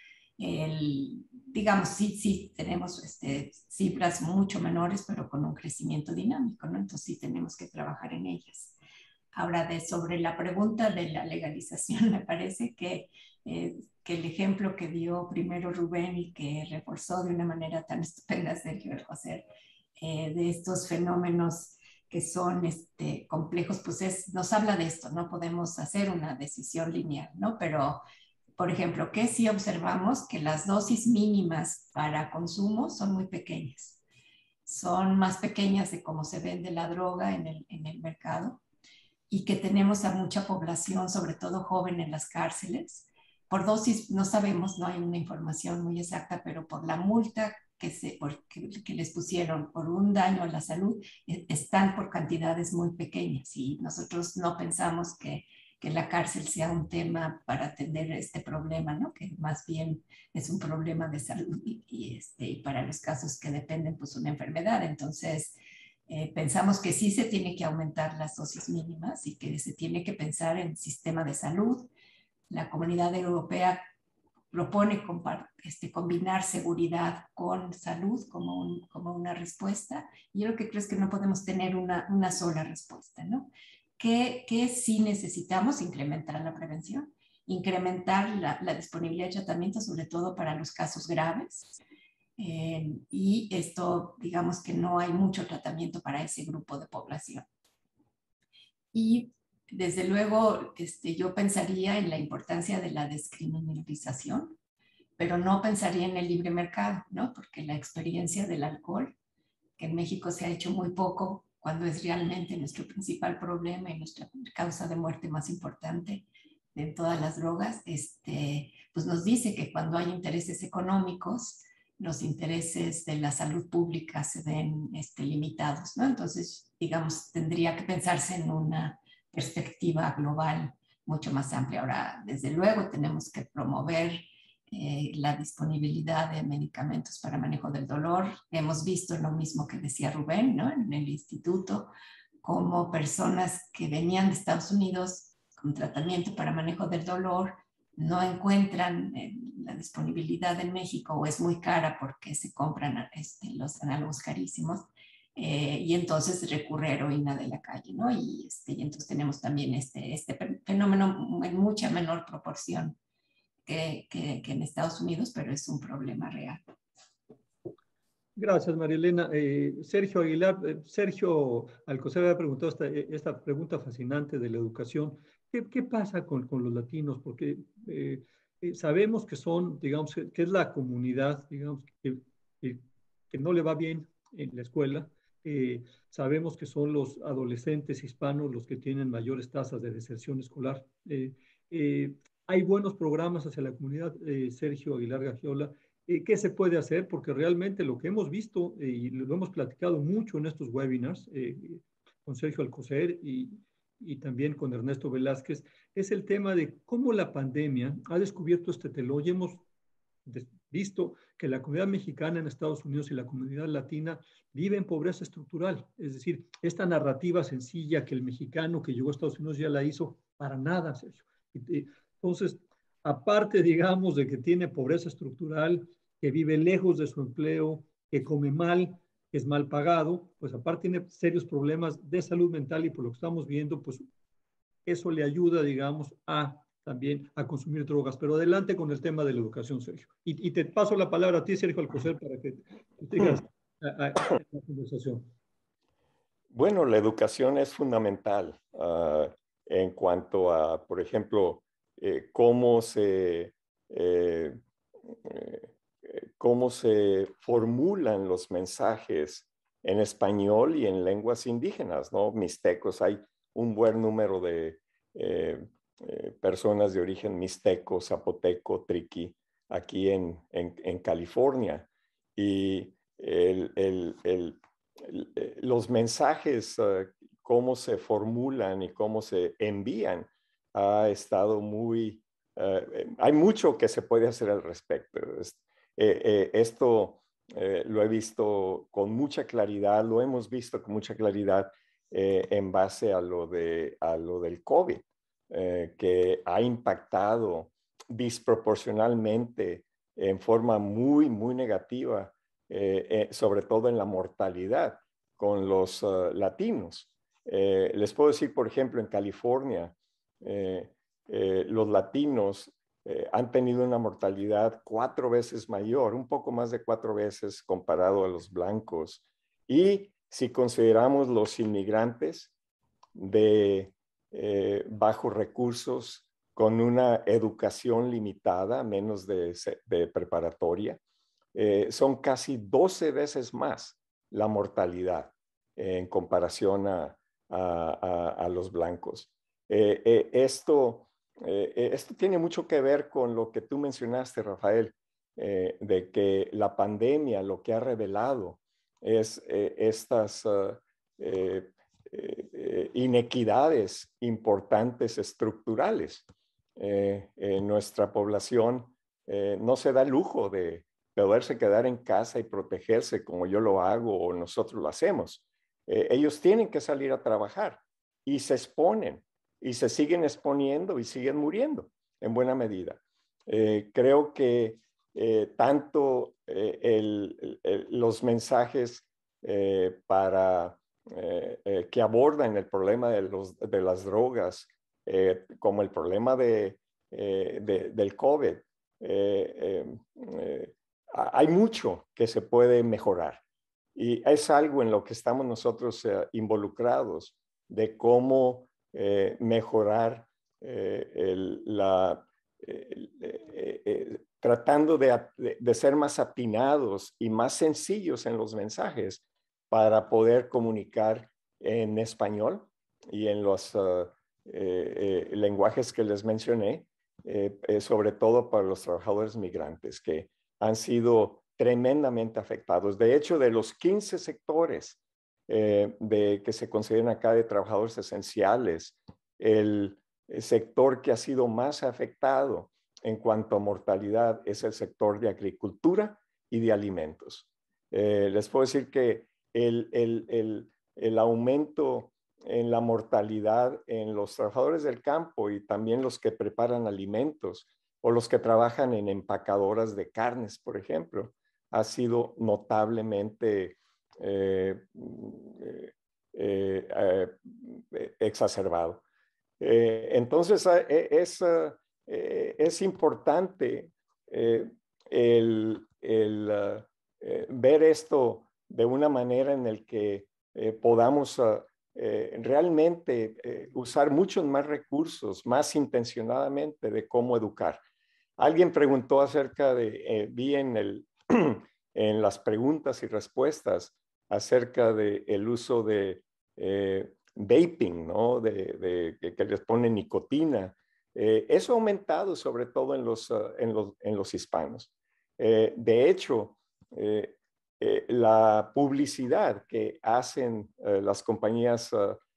digamos, sí tenemos cifras mucho menores, pero con un crecimiento dinámico, ¿no? Entonces sí tenemos que trabajar en ellas. Ahora, sobre la pregunta de la legalización, me parece que el ejemplo que dio primero Rubén y que reforzó de una manera tan estupenda Sergio Alcocer, de estos fenómenos que son complejos, pues nos habla de esto. No podemos hacer una decisión lineal, ¿no? Pero, por ejemplo, que sí observamos que las dosis mínimas para consumo son muy pequeñas. Son más pequeñas de cómo se vende la droga en el mercado, y que tenemos a mucha población, sobre todo joven, en las cárceles. Por dosis no sabemos, no hay una información muy exacta, pero por la multa que les pusieron por un daño a la salud, están por cantidades muy pequeñas, y nosotros no pensamos que la cárcel sea un tema para atender este problema, ¿no? Que más bien es un problema de salud y para los casos que dependen pues una enfermedad. Entonces, pensamos que sí se tiene que aumentar las dosis mínimas y que se tiene que pensar en el sistema de salud. La Comunidad Europea propone combinar seguridad con salud como una respuesta. Y yo lo que creo es que no podemos tener una sola respuesta, ¿no? Que sí necesitamos incrementar la prevención, incrementar la disponibilidad de tratamiento, sobre todo para los casos graves. Y esto, digamos que no hay mucho tratamiento para ese grupo de población. Y desde luego yo pensaría en la importancia de la descriminalización, pero no pensaría en el libre mercado, ¿no? Porque la experiencia del alcohol, que en México se ha hecho muy poco, cuando es realmente nuestro principal problema y nuestra causa de muerte más importante de todas las drogas, pues nos dice que cuando hay intereses económicos, los intereses de la salud pública se ven limitados, ¿no? Entonces, digamos, tendría que pensarse en una perspectiva global mucho más amplia. Ahora, desde luego, tenemos que promover la disponibilidad de medicamentos para manejo del dolor. Hemos visto lo mismo que decía Rubén, ¿no? En el instituto, como personas que venían de Estados Unidos con tratamiento para manejo del dolor no encuentran la disponibilidad en México, o es muy cara porque se compran los análogos carísimos, y entonces recurre a heroína de la calle, ¿no? Y entonces tenemos también este fenómeno en mucha menor proporción que en Estados Unidos, pero es un problema real. Gracias, María Elena. Sergio Aguilar, Sergio Alcocer había preguntado esta pregunta fascinante de la educación. ¿Qué pasa con los latinos? Porque sabemos que son, digamos, que es la comunidad, digamos, que no le va bien en la escuela. Sabemos que son los adolescentes hispanos los que tienen mayores tasas de deserción escolar. Hay buenos programas hacia la comunidad, Sergio Aguilar Gagiola. ¿Qué se puede hacer? Porque realmente lo que hemos visto, y lo hemos platicado mucho en estos webinars, con Sergio Alcocer y también con Ernesto Velázquez, es el tema de cómo la pandemia ha descubierto este telón, y hemos visto que la comunidad mexicana en Estados Unidos y la comunidad latina vive en pobreza estructural. Es decir, esta narrativa sencilla que el mexicano que llegó a Estados Unidos ya la hizo, para nada, Sergio. Entonces, aparte, digamos, de que tiene pobreza estructural, que vive lejos de su empleo, que come mal, que es mal pagado, pues aparte tiene serios problemas de salud mental, y por lo que estamos viendo, pues eso le ayuda, digamos, también a consumir drogas. Pero adelante con el tema de la educación, Sergio. Y te paso la palabra a ti, Sergio Alcocer, para que te digas la conversación. Bueno, la educación es fundamental en cuanto a, por ejemplo, cómo eh, cómo se formulan los mensajes en español y en lenguas indígenas, ¿no? Mixtecos, hay un buen número de personas de origen mixteco, zapoteco, triqui, aquí en California. Y los mensajes, cómo se formulan y cómo se envían, ha estado muy... hay mucho que se puede hacer al respecto. Esto lo he visto con mucha claridad, lo hemos visto con mucha claridad en base a lo del COVID, que ha impactado disproporcionalmente en forma muy, muy negativa, sobre todo en la mortalidad con los latinos. Les puedo decir, por ejemplo, en California, los latinos han tenido una mortalidad 4 veces mayor, un poco más de 4 veces comparado a los blancos. Y si consideramos los inmigrantes de bajos recursos, con una educación limitada, menos de preparatoria, son casi 12 veces más la mortalidad en comparación a los blancos. Esto tiene mucho que ver con lo que tú mencionaste, Rafael, de que la pandemia lo que ha revelado es estas inequidades importantes estructurales. Nuestra población no se da el lujo de poderse quedar en casa y protegerse como yo lo hago o nosotros lo hacemos. Ellos tienen que salir a trabajar y se exponen y se siguen exponiendo y siguen muriendo en buena medida. Creo que tanto los mensajes para que abordan el problema de las drogas, como el problema del COVID, hay mucho que se puede mejorar. Y es algo en lo que estamos nosotros involucrados, de cómo mejorar tratando de ser más atinados y más sencillos en los mensajes para poder comunicar en español y en los lenguajes que les mencioné, sobre todo para los trabajadores migrantes que han sido tremendamente afectados. De hecho, de los 15 sectores que se consideran acá de trabajadores esenciales, el sector que ha sido más afectado en cuanto a mortalidad es el sector de agricultura y de alimentos. Les puedo decir que el aumento en la mortalidad en los trabajadores del campo y también los que preparan alimentos o los que trabajan en empacadoras de carnes, por ejemplo, ha sido notablemente exacerbado. Entonces, es importante ver esto de una manera en la que podamos realmente usar muchos más recursos, más intencionadamente de cómo educar. Alguien preguntó acerca de, vi en las preguntas y respuestas acerca del uso de vaping, ¿no? Que les pone nicotina. Eso ha aumentado sobre todo en los hispanos. De hecho, la publicidad que hacen las compañías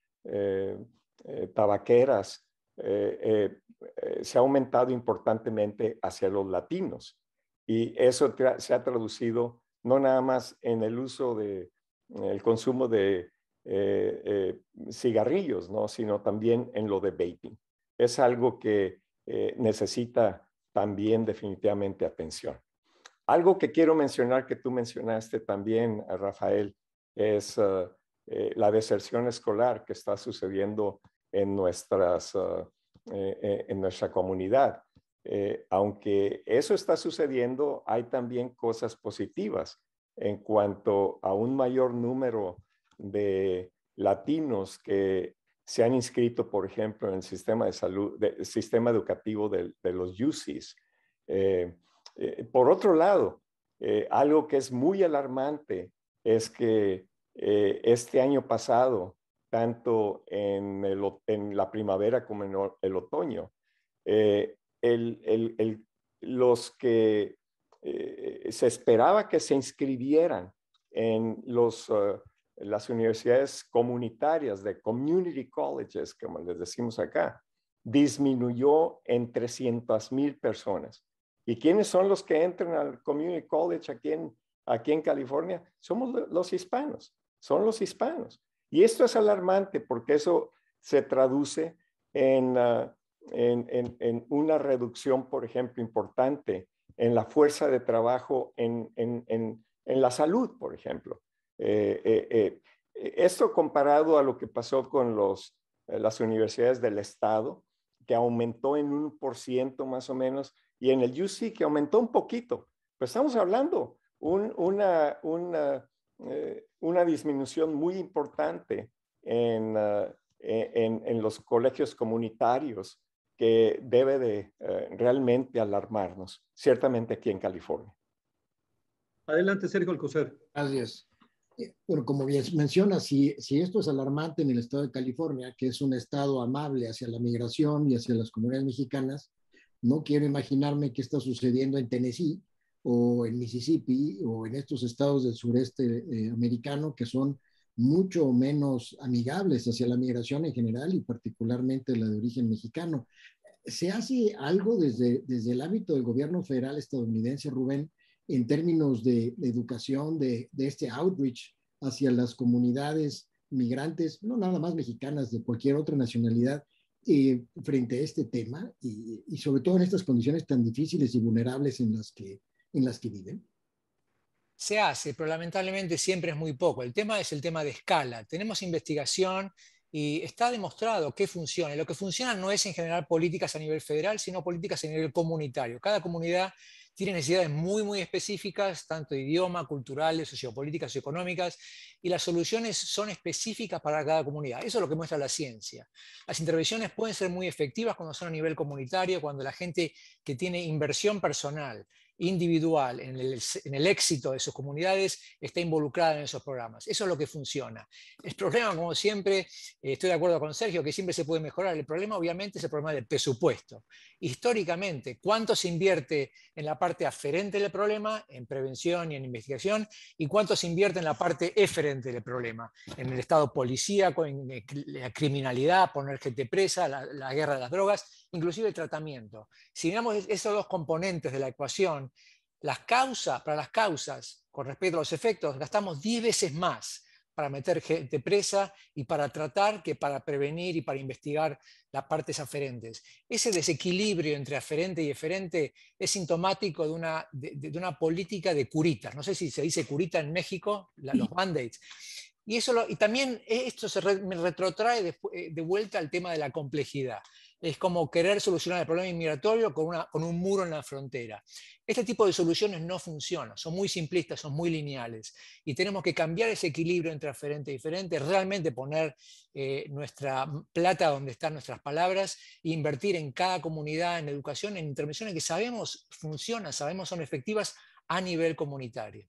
tabaqueras se ha aumentado importantemente hacia los latinos. Y eso se ha traducido no nada más en el uso el consumo de cigarrillos, ¿no? Sino también en lo de vaping. Es algo que necesita también definitivamente atención. Algo que quiero mencionar que tú mencionaste también, Rafael, es la deserción escolar que está sucediendo en nuestra comunidad. Aunque eso está sucediendo, hay también cosas positivas en cuanto a un mayor número de latinos que se han inscrito, por ejemplo, en el sistema de salud, el sistema educativo de los UCs. Por otro lado, algo que es muy alarmante es que este año pasado, tanto en la primavera como en el otoño, los que se esperaba que se inscribieran en las universidades comunitarias de community colleges, como les decimos acá, disminuyó en 300,000 personas. ¿Y quiénes son los que entran al community college aquí en California? Somos los hispanos, son los hispanos. Y esto es alarmante porque eso se traduce en una reducción, por ejemplo, importante en la fuerza de trabajo en la salud, por ejemplo. Esto comparado a lo que pasó con las universidades del estado, que aumentó en 1% más o menos, y en el UC que aumentó un poquito. Pues estamos hablando una disminución muy importante en los colegios comunitarios que debe de realmente alarmarnos, ciertamente aquí en California. Adelante, Sergio Alcocer. Gracias. Bueno, como bien menciona, si esto es alarmante en el estado de California, que es un estado amable hacia la migración y hacia las comunidades mexicanas, no quiero imaginarme qué está sucediendo en Tennessee o en Mississippi o en estos estados del sureste americano que son mucho menos amigables hacia la migración en general y particularmente la de origen mexicano. ¿Se hace algo desde el ámbito del gobierno federal estadounidense, Rubén, en términos de educación, de este outreach hacia las comunidades migrantes, no nada más mexicanas, de cualquier otra nacionalidad, frente a este tema y sobre todo en estas condiciones tan difíciles y vulnerables en las que viven? Se hace, pero lamentablemente siempre es muy poco. El tema es el tema de escala. Tenemos investigación y está demostrado que funciona. Y lo que funciona no es en general políticas a nivel federal, sino políticas a nivel comunitario. Cada comunidad tiene necesidades muy, muy específicas, tanto de idioma, culturales, sociopolíticas, económicas, y las soluciones son específicas para cada comunidad. Eso es lo que muestra la ciencia. Las intervenciones pueden ser muy efectivas cuando son a nivel comunitario, cuando la gente que tiene inversión personal, individual, en el éxito de sus comunidades, está involucrada en esos programas. Eso es lo que funciona. El problema, como siempre, estoy de acuerdo con Sergio, que siempre se puede mejorar. El problema, obviamente, es el problema del presupuesto. Históricamente, ¿cuánto se invierte en la parte aferente del problema, en prevención y en investigación, y cuánto se invierte en la parte eferente del problema, en el estado policíaco, en la criminalidad, poner gente presa, la guerra de las drogas, inclusive el tratamiento? Si miramos esos dos componentes de la ecuación, para las causas, con respecto a los efectos, gastamos 10 veces más para meter gente presa y para tratar que para prevenir y para investigar las partes aferentes. Ese desequilibrio entre aferente y eferente es sintomático de una política de curitas. No sé si se dice curita en México, los band-aids. Y también esto me retrotrae de vuelta al tema de la complejidad. Es como querer solucionar el problema inmigratorio con un muro en la frontera. Este tipo de soluciones no funcionan, son muy simplistas, son muy lineales. Y tenemos que cambiar ese equilibrio entre aferente y eferente, realmente poner nuestra plata donde están nuestras palabras e invertir en cada comunidad, en educación, en intervenciones que sabemos funcionan, sabemos son efectivas a nivel comunitario.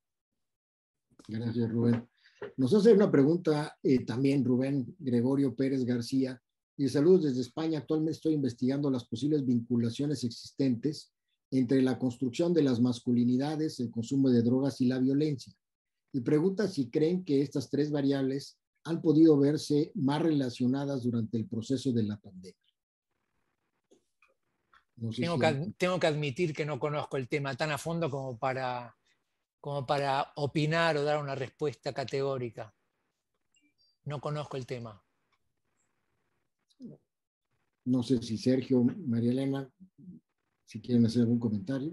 Gracias, Rubén. Nos hace una pregunta también Rubén Gregorio Pérez García. Y saludos desde España. Actualmente estoy investigando las posibles vinculaciones existentes entre la construcción de las masculinidades, el consumo de drogas y la violencia. Y pregunta si creen que estas tres variables han podido verse más relacionadas durante el proceso de la pandemia. No sé tengo que admitir que no conozco el tema tan a fondo como para opinar o dar una respuesta categórica. No conozco el tema. No sé si Sergio, María Elena, si quieren hacer algún comentario.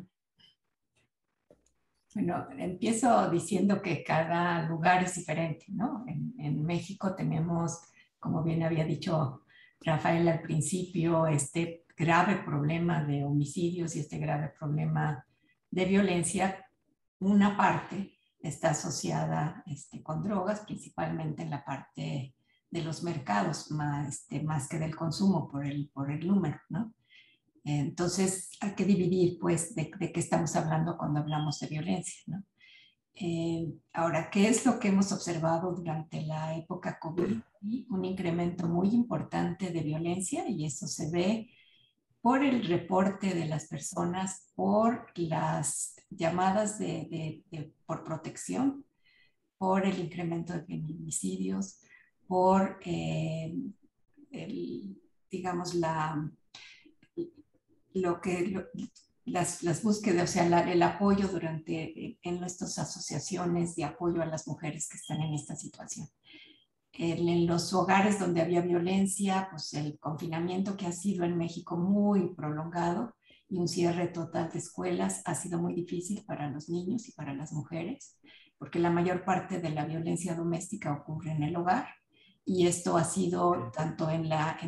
Bueno, empiezo diciendo que cada lugar es diferente, ¿no? En México tenemos, como bien había dicho Rafael al principio, este grave problema de homicidios y este grave problema de violencia. Una parte está asociada con drogas, principalmente en la parte de los mercados más que del consumo por el número, ¿no? Entonces hay que dividir pues de qué estamos hablando cuando hablamos de violencia, ¿no? Ahora, ¿qué es lo que hemos observado durante la época COVID? Un incremento muy importante de violencia, y eso se ve por el reporte de las personas, por las llamadas por protección, por el incremento de feminicidios, por, digamos, las búsquedas, o sea, el apoyo en nuestras asociaciones de apoyo a las mujeres que están en esta situación. En los hogares donde había violencia, pues el confinamiento que ha sido en México muy prolongado y un cierre total de escuelas ha sido muy difícil para los niños y para las mujeres, porque la mayor parte de la violencia doméstica ocurre en el hogar, y esto ha sido tanto en la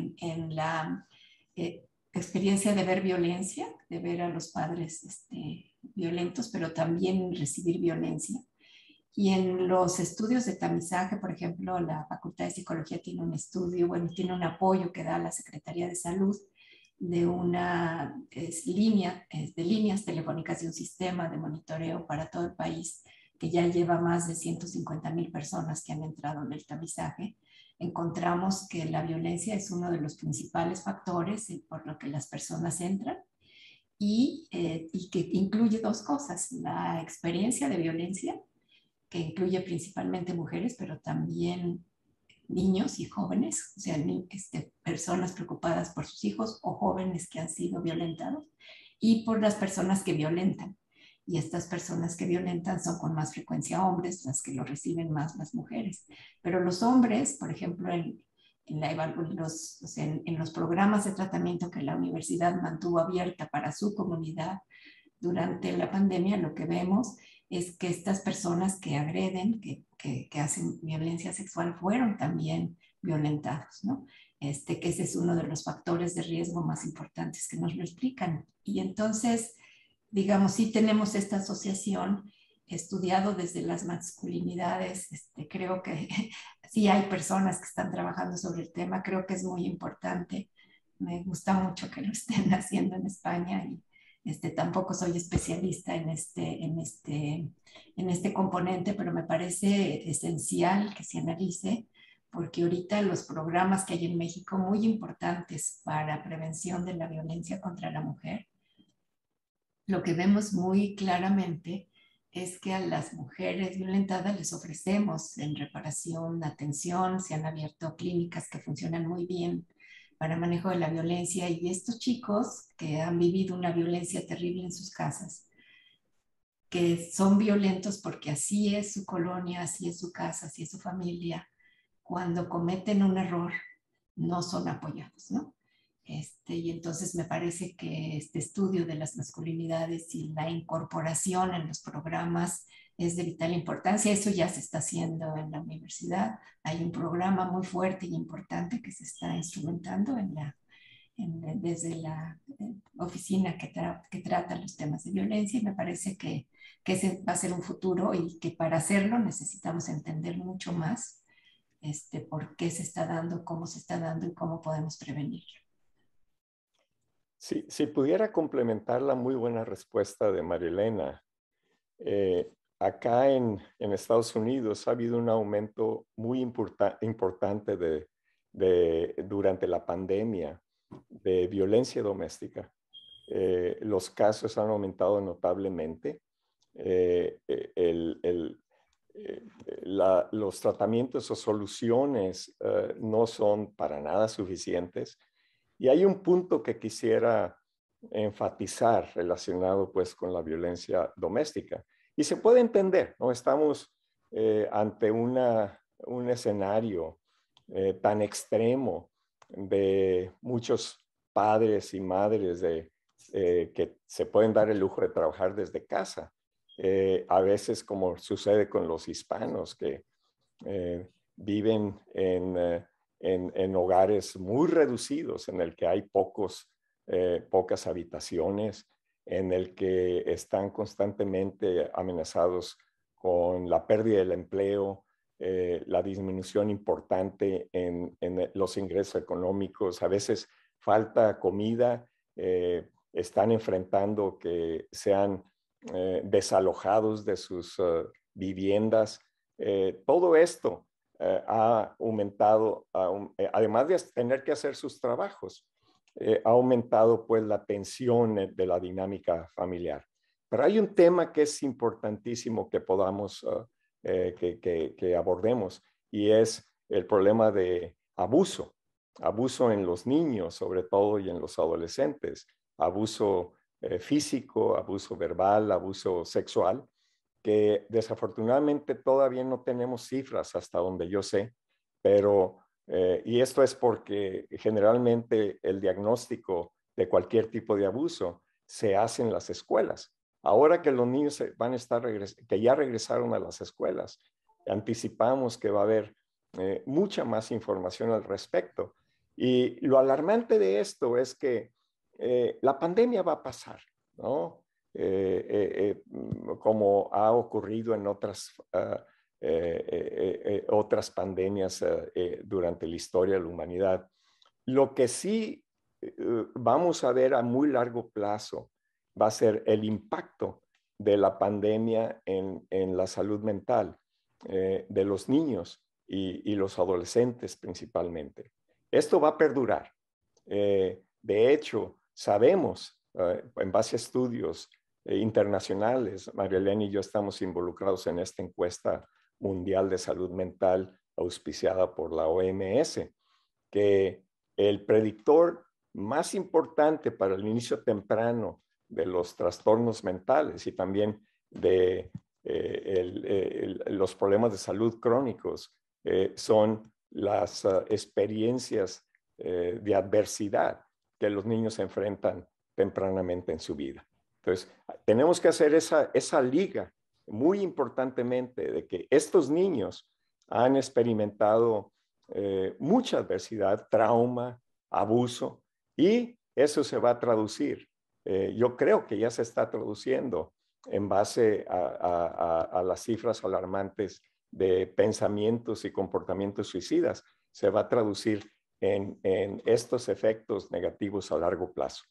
experiencia de ver violencia, de ver a los padres violentos, pero también recibir violencia. Y en los estudios de tamizaje, por ejemplo, la Facultad de Psicología tiene un estudio, bueno, tiene un apoyo que da la Secretaría de Salud de una línea, de líneas telefónicas, de un sistema de monitoreo para todo el país, que ya lleva más de 150,000 personas que han entrado en el tamizaje. Encontramos que la violencia es uno de los principales factores por lo que las personas entran, y que incluye dos cosas: la experiencia de violencia, que incluye principalmente mujeres, pero también niños y jóvenes, o sea, personas preocupadas por sus hijos o jóvenes que han sido violentados, y por las personas que violentan. Y estas personas que violentan son con más frecuencia hombres, las que lo reciben más las mujeres. Pero los hombres, por ejemplo, en los programas de tratamiento que la universidad mantuvo abierta para su comunidad durante la pandemia, lo que vemos es que estas personas que agreden, que hacen violencia sexual, fueron también violentados, ¿no? Que ese es uno de los factores de riesgo más importantes que nos lo explican. Y entonces, digamos, sí tenemos esta asociación estudiado desde las masculinidades. Creo que sí hay personas que están trabajando sobre el tema, creo que es muy importante. Me gusta mucho que lo estén haciendo en España, y tampoco soy especialista en este componente, pero me parece esencial que se analice, porque ahorita los programas que hay en México muy importantes para prevención de la violencia contra la mujer, lo que vemos muy claramente es que a las mujeres violentadas les ofrecemos en reparación, atención, se han abierto clínicas que funcionan muy bien para manejo de la violencia, y estos chicos que han vivido una violencia terrible en sus casas, que son violentos porque así es su colonia, así es su casa, así es su familia, cuando cometen un error no son apoyados, ¿no? Y entonces me parece que este estudio de las masculinidades y la incorporación en los programas es de vital importancia. Eso ya se está haciendo en la universidad. Hay un programa muy fuerte y importante que se está instrumentando desde la oficina que trata los temas de violencia, y me parece que ese va a ser un futuro, y que para hacerlo necesitamos entender mucho más por qué se está dando, cómo se está dando y cómo podemos prevenirlo. Sí, si pudiera complementar la muy buena respuesta de Marilena, acá en Estados Unidos ha habido un aumento muy importante durante la pandemia de violencia doméstica. Los casos han aumentado notablemente. Los tratamientos o soluciones no son para nada suficientes. Y hay un punto que quisiera enfatizar relacionado pues con la violencia doméstica. Y se puede entender, ¿no? Estamos ante un escenario tan extremo de muchos padres y madres que se pueden dar el lujo de trabajar desde casa. A veces, como sucede con los hispanos, que viven en hogares muy reducidos, en el que hay pocas habitaciones, en el que están constantemente amenazados con la pérdida del empleo, la disminución importante en los ingresos económicos. A veces falta comida, están enfrentando que sean desalojados de sus viviendas. Todo esto ha aumentado, además de tener que hacer sus trabajos, ha aumentado pues la tensión de la dinámica familiar. Pero hay un tema que es importantísimo que podamos, que abordemos, y es el problema de abuso. Abuso en los niños, sobre todo, y en los adolescentes. Abuso físico, abuso verbal, abuso sexual, que desafortunadamente todavía no tenemos cifras hasta donde yo sé, pero, y esto es porque generalmente el diagnóstico de cualquier tipo de abuso se hace en las escuelas. Ahora que los niños van a estar, que ya regresaron a las escuelas, anticipamos que va a haber mucha más información al respecto. Y lo alarmante de esto es que la pandemia va a pasar, ¿no? Como ha ocurrido en otras pandemias durante la historia de la humanidad. Lo que sí vamos a ver a muy largo plazo va a ser el impacto de la pandemia en la salud mental de los niños y los adolescentes principalmente. Esto va a perdurar. De hecho, sabemos, en base a estudios internacionales, Marielena y yo estamos involucrados en esta encuesta mundial de salud mental auspiciada por la OMS, que el predictor más importante para el inicio temprano de los trastornos mentales y también de los problemas de salud crónicos son las experiencias de adversidad que los niños enfrentan tempranamente en su vida. Entonces, tenemos que hacer esa liga muy importantemente de que estos niños han experimentado mucha adversidad, trauma, abuso, y eso se va a traducir. Yo creo que ya se está traduciendo en base a las cifras alarmantes de pensamientos y comportamientos suicidas. Se va a traducir en estos efectos negativos a largo plazo.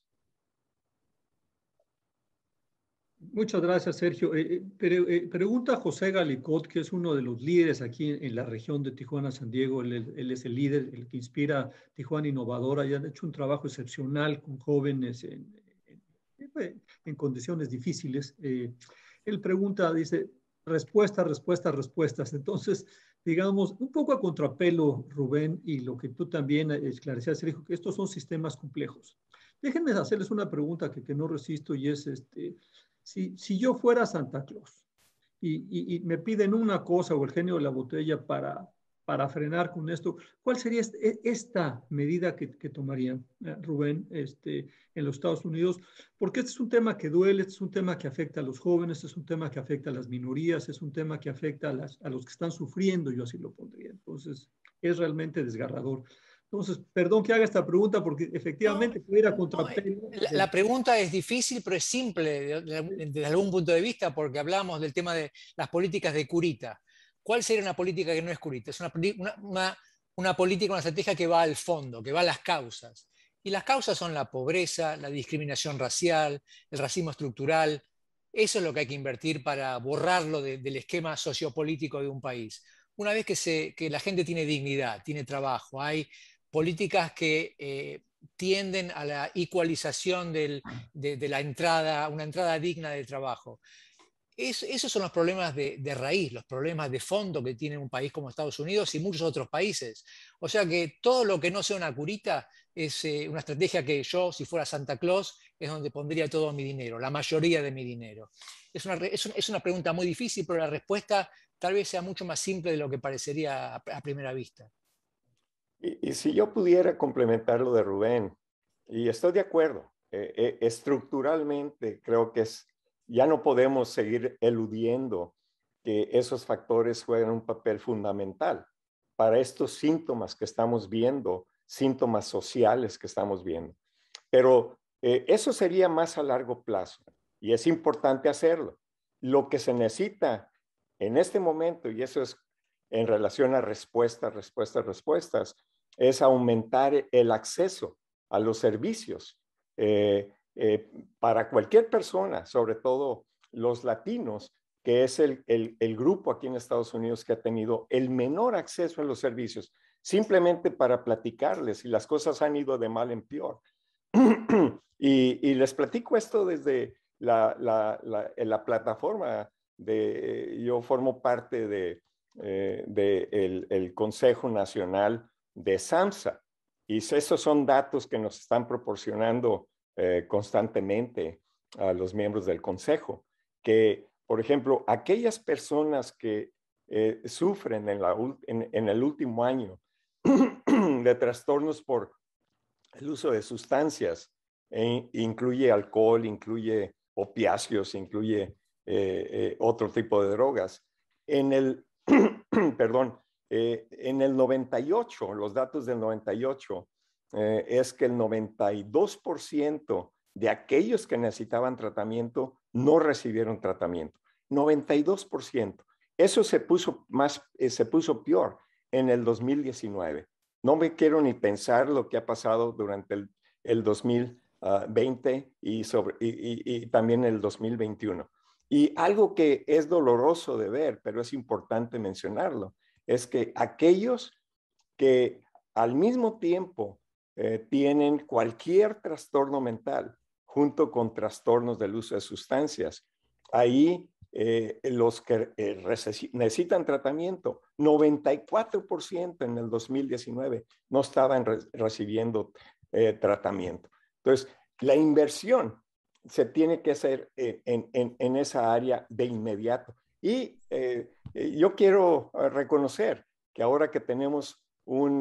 Muchas gracias, Sergio. Pregunta José Galicot, que es uno de los líderes aquí en la región de Tijuana, San Diego. Él es el líder, el que inspira Tijuana Innovadora, y han hecho un trabajo excepcional con jóvenes en condiciones difíciles. Él pregunta, dice, respuestas. Entonces, digamos, un poco a contrapelo, Rubén, y lo que tú también esclarecías, Sergio, que estos son sistemas complejos. Déjenme hacerles una pregunta que no resisto, y es, si yo fuera Santa Claus y me piden una cosa o el genio de la botella para frenar con esto, ¿cuál sería esta medida que tomarían, Rubén, en los Estados Unidos? Porque este es un tema que duele, este es un tema que afecta a los jóvenes, este es un tema que afecta a las minorías, es un tema que afecta a los que están sufriendo, yo así lo pondría. Entonces, es realmente desgarrador. Entonces, perdón que haga esta pregunta porque efectivamente pudiera contrapelo. La pregunta es difícil, pero es simple desde algún punto de vista, porque hablamos del tema de las políticas de curita. ¿Cuál sería una política que no es curita? Es una política, una estrategia que va al fondo, que va a las causas. Y las causas son la pobreza, la discriminación racial, el racismo estructural. Eso es lo que hay que invertir para borrarlo del esquema sociopolítico de un país. Una vez que la gente tiene dignidad, tiene trabajo, hay políticas que tienden a la igualización de la entrada, una entrada digna del trabajo. Esos son los problemas de raíz, los problemas de fondo que tiene un país como Estados Unidos y muchos otros países. O sea que todo lo que no sea una curita es una estrategia que yo, si fuera Santa Claus, es donde pondría todo mi dinero, la mayoría de mi dinero. Es una pregunta muy difícil, pero la respuesta tal vez sea mucho más simple de lo que parecería a primera vista. Y si yo pudiera complementar lo de Rubén, y estoy de acuerdo, estructuralmente creo que ya no podemos seguir eludiendo que esos factores juegan un papel fundamental para estos síntomas que estamos viendo, síntomas sociales que estamos viendo. Pero eso sería más a largo plazo y es importante hacerlo. Lo que se necesita en este momento, y eso es en relación a respuestas, es aumentar el acceso a los servicios para cualquier persona, sobre todo los latinos, que es el grupo aquí en Estados Unidos que ha tenido el menor acceso a los servicios, simplemente para platicarles, y las cosas han ido de mal en peor. y les platico esto desde la plataforma yo formo parte el Consejo Nacional de SAMHSA, y esos son datos que nos están proporcionando constantemente a los miembros del Consejo, que, por ejemplo, aquellas personas que sufren en el último año de trastornos por el uso de sustancias, incluye alcohol, incluye opiáceos, incluye otro tipo de drogas. En el, perdón, en el 98, los datos del 98, es que el 92% de aquellos que necesitaban tratamiento no recibieron tratamiento. 92%. Eso se puso peor en el 2019. No me quiero ni pensar lo que ha pasado durante el 2020 y también el 2021. Y algo que es doloroso de ver, pero es importante mencionarlo, es que aquellos que al mismo tiempo tienen cualquier trastorno mental junto con trastornos del uso de sustancias, ahí los que necesitan tratamiento, 94% en el 2019 no estaban recibiendo tratamiento. Entonces, la inversión se tiene que hacer en esa área de inmediato. Y yo quiero reconocer que ahora que tenemos un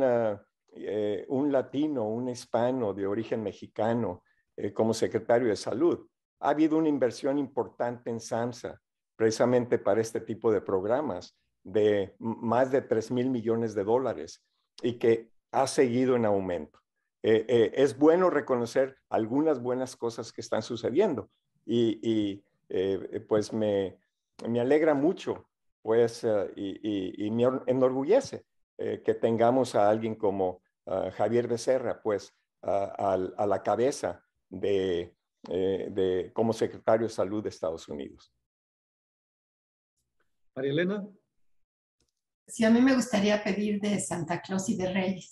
latino, un hispano de origen mexicano como secretario de salud, ha habido una inversión importante en SAMHSA precisamente para este tipo de programas de más de $3,000 millones y que ha seguido en aumento. Es bueno reconocer algunas buenas cosas que están sucediendo y pues me alegra mucho pues, y me enorgullece que tengamos a alguien como Javier Becerra pues, a la cabeza como secretario de Salud de Estados Unidos. María Elena. Sí, a mí me gustaría pedir de Santa Claus y de Reyes.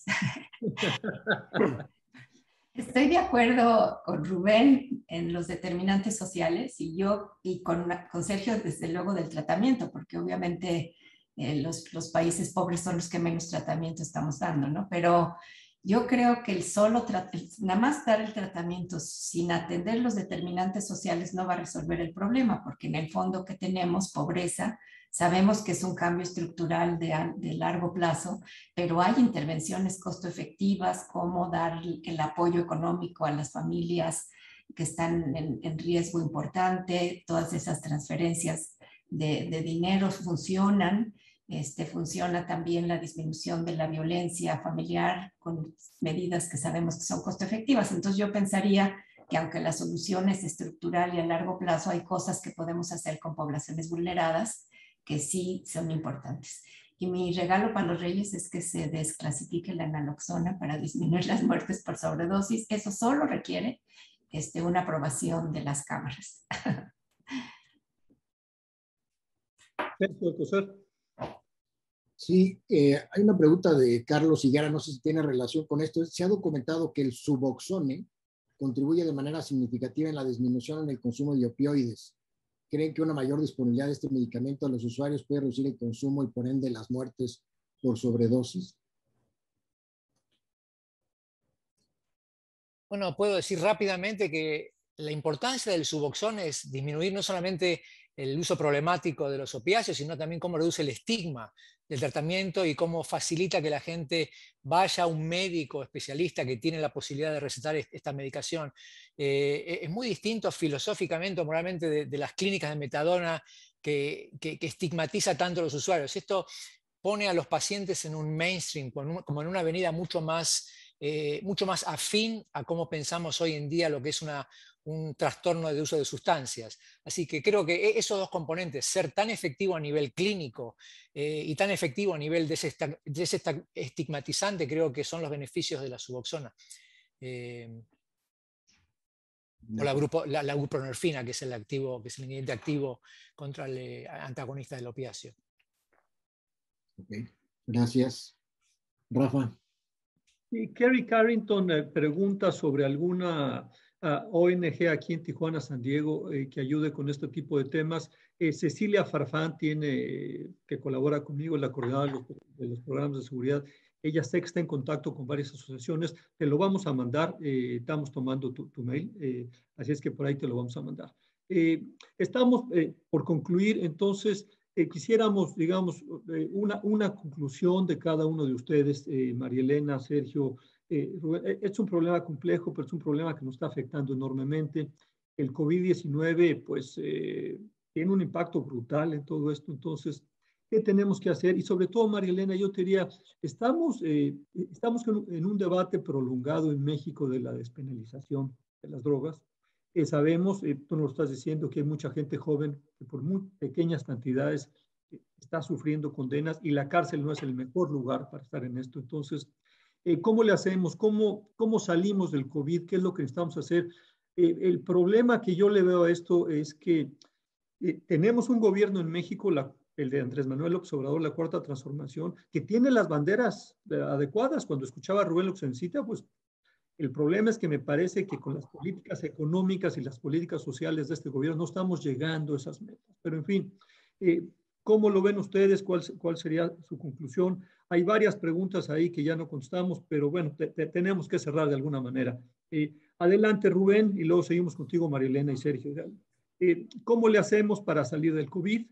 Estoy de acuerdo con Rubén en los determinantes sociales y con Sergio desde luego del tratamiento, porque obviamente los países pobres son los que menos tratamiento estamos dando, ¿no? Pero yo creo que nada más dar el tratamiento sin atender los determinantes sociales no va a resolver el problema, porque en el fondo que tenemos pobreza, sabemos que es un cambio estructural de largo plazo, pero hay intervenciones costo efectivas como dar el apoyo económico a las familias que están en riesgo importante, todas esas transferencias de dinero funcionan. Funciona también la disminución de la violencia familiar con medidas que sabemos que son costo efectivas. Entonces yo pensaría que aunque la solución es estructural y a largo plazo, hay cosas que podemos hacer con poblaciones vulneradas que sí son importantes. Y mi regalo para los Reyes es que se desclasifique la naloxona para disminuir las muertes por sobredosis. Eso solo requiere una aprobación de las cámaras. Sí, hay una pregunta de Carlos Higuera, no sé si tiene relación con esto. Se ha documentado que el Suboxone contribuye de manera significativa en la disminución en el consumo de opioides. ¿Creen que una mayor disponibilidad de este medicamento a los usuarios puede reducir el consumo y por ende las muertes por sobredosis? Bueno, puedo decir rápidamente que la importancia del Suboxone es disminuir no solamente el uso problemático de los opiáceos, sino también cómo reduce el estigma del tratamiento y cómo facilita que la gente vaya a un médico especialista que tiene la posibilidad de recetar esta medicación. Es muy distinto filosóficamente o moralmente de las clínicas de metadona que estigmatiza tanto a los usuarios. Esto pone a los pacientes en un mainstream, como en una avenida mucho más mucho más afín a cómo pensamos hoy en día lo que es un trastorno de uso de sustancias. Así que creo que esos dos componentes, ser tan efectivo a nivel clínico y tan efectivo a nivel desestigmatizante, creo que son los beneficios de la Suboxona. O la buprenorfina, que es el ingrediente activo contra el antagonista del opiáceo. Okay. Gracias. Rafa. Y Kerry Carrington pregunta sobre alguna ONG aquí en Tijuana, San Diego, que ayude con este tipo de temas. Cecilia Farfán que colabora conmigo en la coordinadora de los programas de seguridad. Ella sé que está en contacto con varias asociaciones. Te lo vamos a mandar. Estamos tomando tu mail. Así es que por ahí te lo vamos a mandar. Estamos por concluir, entonces, quisiéramos, digamos, una conclusión de cada uno de ustedes, María Elena, Sergio, Rubén. Es un problema complejo, pero es un problema que nos está afectando enormemente. El COVID-19, pues, tiene un impacto brutal en todo esto. Entonces, ¿qué tenemos que hacer? Y sobre todo, María Elena, yo te diría, estamos en un debate prolongado en México de la despenalización de las drogas. Sabemos, tú nos lo estás diciendo, que hay mucha gente joven que por muy pequeñas cantidades está sufriendo condenas y la cárcel no es el mejor lugar para estar en esto. Entonces, ¿cómo le hacemos? ¿Cómo salimos del COVID? ¿Qué es lo que necesitamos hacer? El problema que yo le veo a esto es que tenemos un gobierno en México, el de Andrés Manuel López Obrador, la Cuarta Transformación, que tiene las banderas adecuadas. Cuando escuchaba a Rubén Loxencita, pues el problema es que me parece que con las políticas económicas y las políticas sociales de este gobierno no estamos llegando a esas metas. Pero en fin, ¿cómo lo ven ustedes? ¿Cuál sería su conclusión? Hay varias preguntas ahí que ya no contestamos, pero bueno, tenemos que cerrar de alguna manera. Adelante, Rubén, y luego seguimos contigo, María Elena y Sergio. ¿Cómo le hacemos para salir del COVID?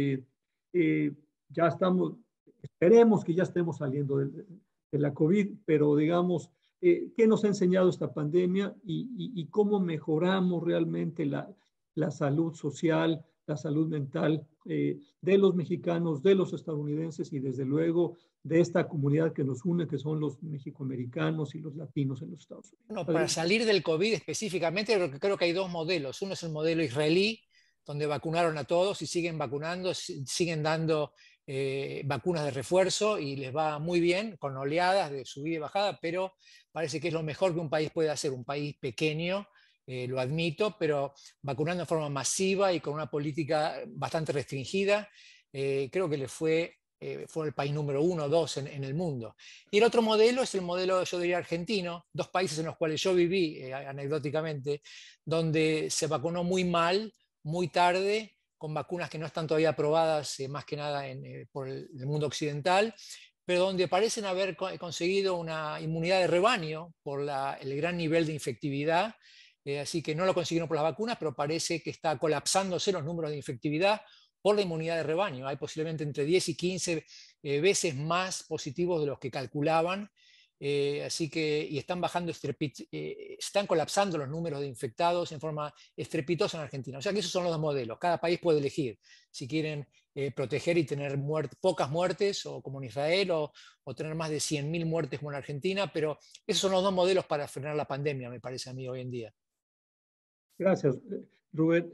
Ya estamos, esperemos que ya estemos saliendo de la COVID, pero digamos, ¿qué nos ha enseñado esta pandemia y cómo mejoramos realmente la salud social, la salud mental de los mexicanos, de los estadounidenses y desde luego de esta comunidad que nos une, que son los mexicoamericanos y los latinos en los Estados Unidos? Bueno, para salir del COVID específicamente, creo que hay dos modelos. Uno es el modelo israelí, donde vacunaron a todos y siguen vacunando, siguen dando vacunas de refuerzo y les va muy bien, con oleadas de subida y bajada, pero parece que es lo mejor que un país puede hacer, un país pequeño, lo admito, pero vacunando de forma masiva y con una política bastante restringida. Creo que fue el país número 1 o 2 en el mundo. Y el otro modelo es el modelo, yo diría, argentino, dos países en los cuales yo viví, anecdóticamente, donde se vacunó muy mal, muy tarde, con vacunas que no están todavía aprobadas, más que nada por el mundo occidental, pero donde parecen haber conseguido una inmunidad de rebaño por el gran nivel de infectividad. Así que no lo consiguieron por las vacunas, pero parece que está colapsándose los números de infectividad por la inmunidad de rebaño. Hay posiblemente entre 10 y 15 veces más positivos de los que calculaban. Así que, y están bajando, están colapsando los números de infectados en forma estrepitosa en Argentina. O sea que esos son los dos modelos. Cada país puede elegir si quieren proteger y tener pocas muertes, o como en Israel, o tener más de 100.000 muertes como en Argentina, pero esos son los dos modelos para frenar la pandemia, me parece a mí, hoy en día. Gracias, Rubén.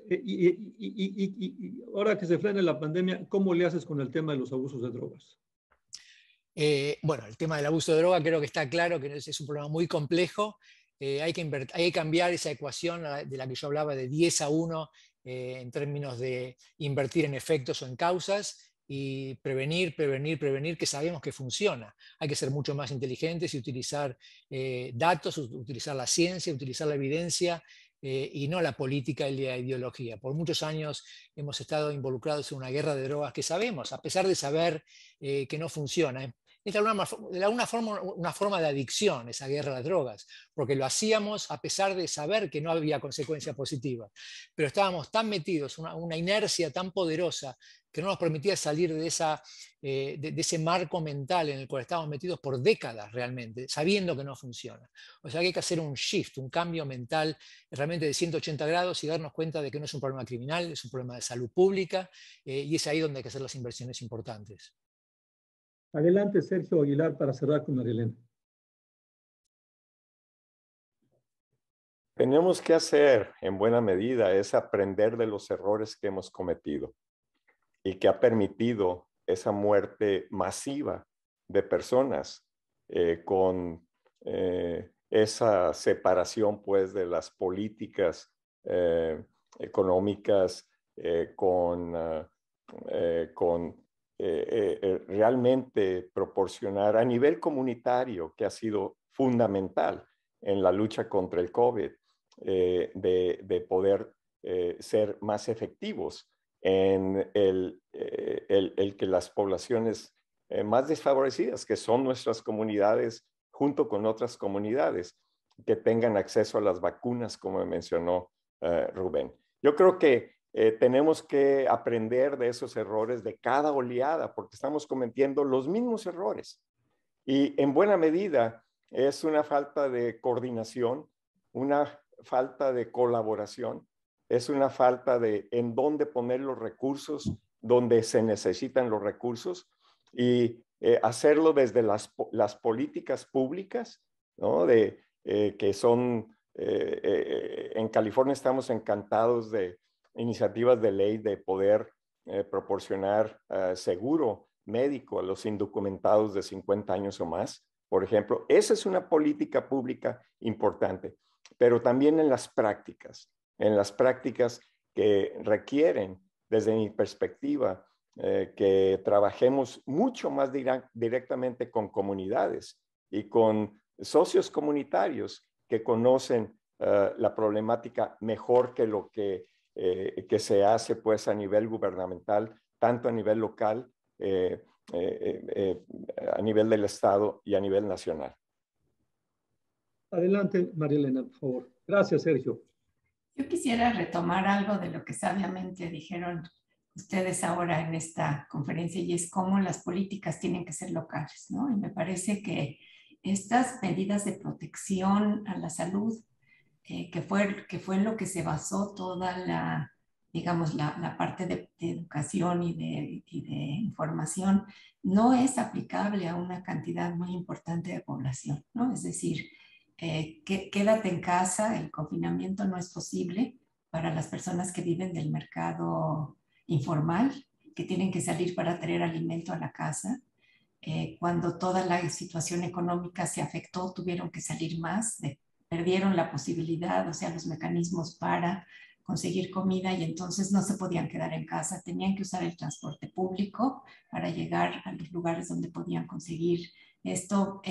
Y ahora que se frene la pandemia, ¿cómo le haces con el tema de los abusos de drogas? Bueno, el tema del abuso de droga creo que está claro que es un problema muy complejo. Hay que cambiar esa ecuación de la que yo hablaba de 10-1 en términos de invertir en efectos o en causas y prevenir, que sabemos que funciona. Hay que ser mucho más inteligentes y utilizar datos, utilizar la ciencia, utilizar la evidencia y no la política y la ideología. Por muchos años hemos estado involucrados en una guerra de drogas que sabemos, a pesar de saber que no funciona. Es de alguna forma una forma de adicción esa guerra a las drogas, porque lo hacíamos a pesar de saber que no había consecuencias positivas, pero estábamos tan metidos, una inercia tan poderosa que no nos permitía salir de ese marco mental en el cual estábamos metidos por décadas realmente, sabiendo que no funciona. O sea que hay que hacer un shift, un cambio mental realmente de 180 grados y darnos cuenta de que no es un problema criminal, es un problema de salud pública, y es ahí donde hay que hacer las inversiones importantes. Adelante, Sergio Aguilar, para cerrar con María Elena. tenemos que hacer en buena medida es aprender de los errores que hemos cometido y que ha permitido esa muerte masiva de personas con esa separación pues de las políticas económicas con realmente proporcionar a nivel comunitario, que ha sido fundamental en la lucha contra el COVID, de poder ser más efectivos en el que las poblaciones más desfavorecidas, que son nuestras comunidades, junto con otras comunidades, que tengan acceso a las vacunas, como mencionó Rubén. Yo creo que tenemos que aprender de esos errores de cada oleada, porque estamos cometiendo los mismos errores. Y en buena medida es una falta de coordinación, una falta de colaboración, es una falta de en dónde poner los recursos, donde se necesitan los recursos, y hacerlo desde las políticas públicas, ¿no? Que son, en California estamos encantados de iniciativas de ley de poder proporcionar seguro médico a los indocumentados de 50 años o más, por ejemplo. Esa es una política pública importante, pero también en las prácticas que requieren, desde mi perspectiva, que trabajemos mucho más directamente con comunidades y con socios comunitarios que conocen la problemática mejor que lo que se hace pues a nivel gubernamental, tanto a nivel local, a nivel del Estado y a nivel nacional. Adelante, María Elena, por favor. Gracias, Sergio. Yo quisiera retomar algo de lo que sabiamente dijeron ustedes ahora en esta conferencia, y es cómo las políticas tienen que ser locales, ¿no? Y me parece que estas medidas de protección a la salud, que fue en lo que se basó toda la, digamos, la parte de educación y de información, no es aplicable a una cantidad muy importante de población, ¿no? Es decir, quédate en casa, el confinamiento no es posible para las personas que viven del mercado informal, que tienen que salir para traer alimento a la casa. Cuando toda la situación económica se afectó, tuvieron que salir más, perdieron la posibilidad, o sea, los mecanismos para conseguir comida, y entonces no se podían quedar en casa, tenían que usar el transporte público para llegar a los lugares donde podían conseguir esto.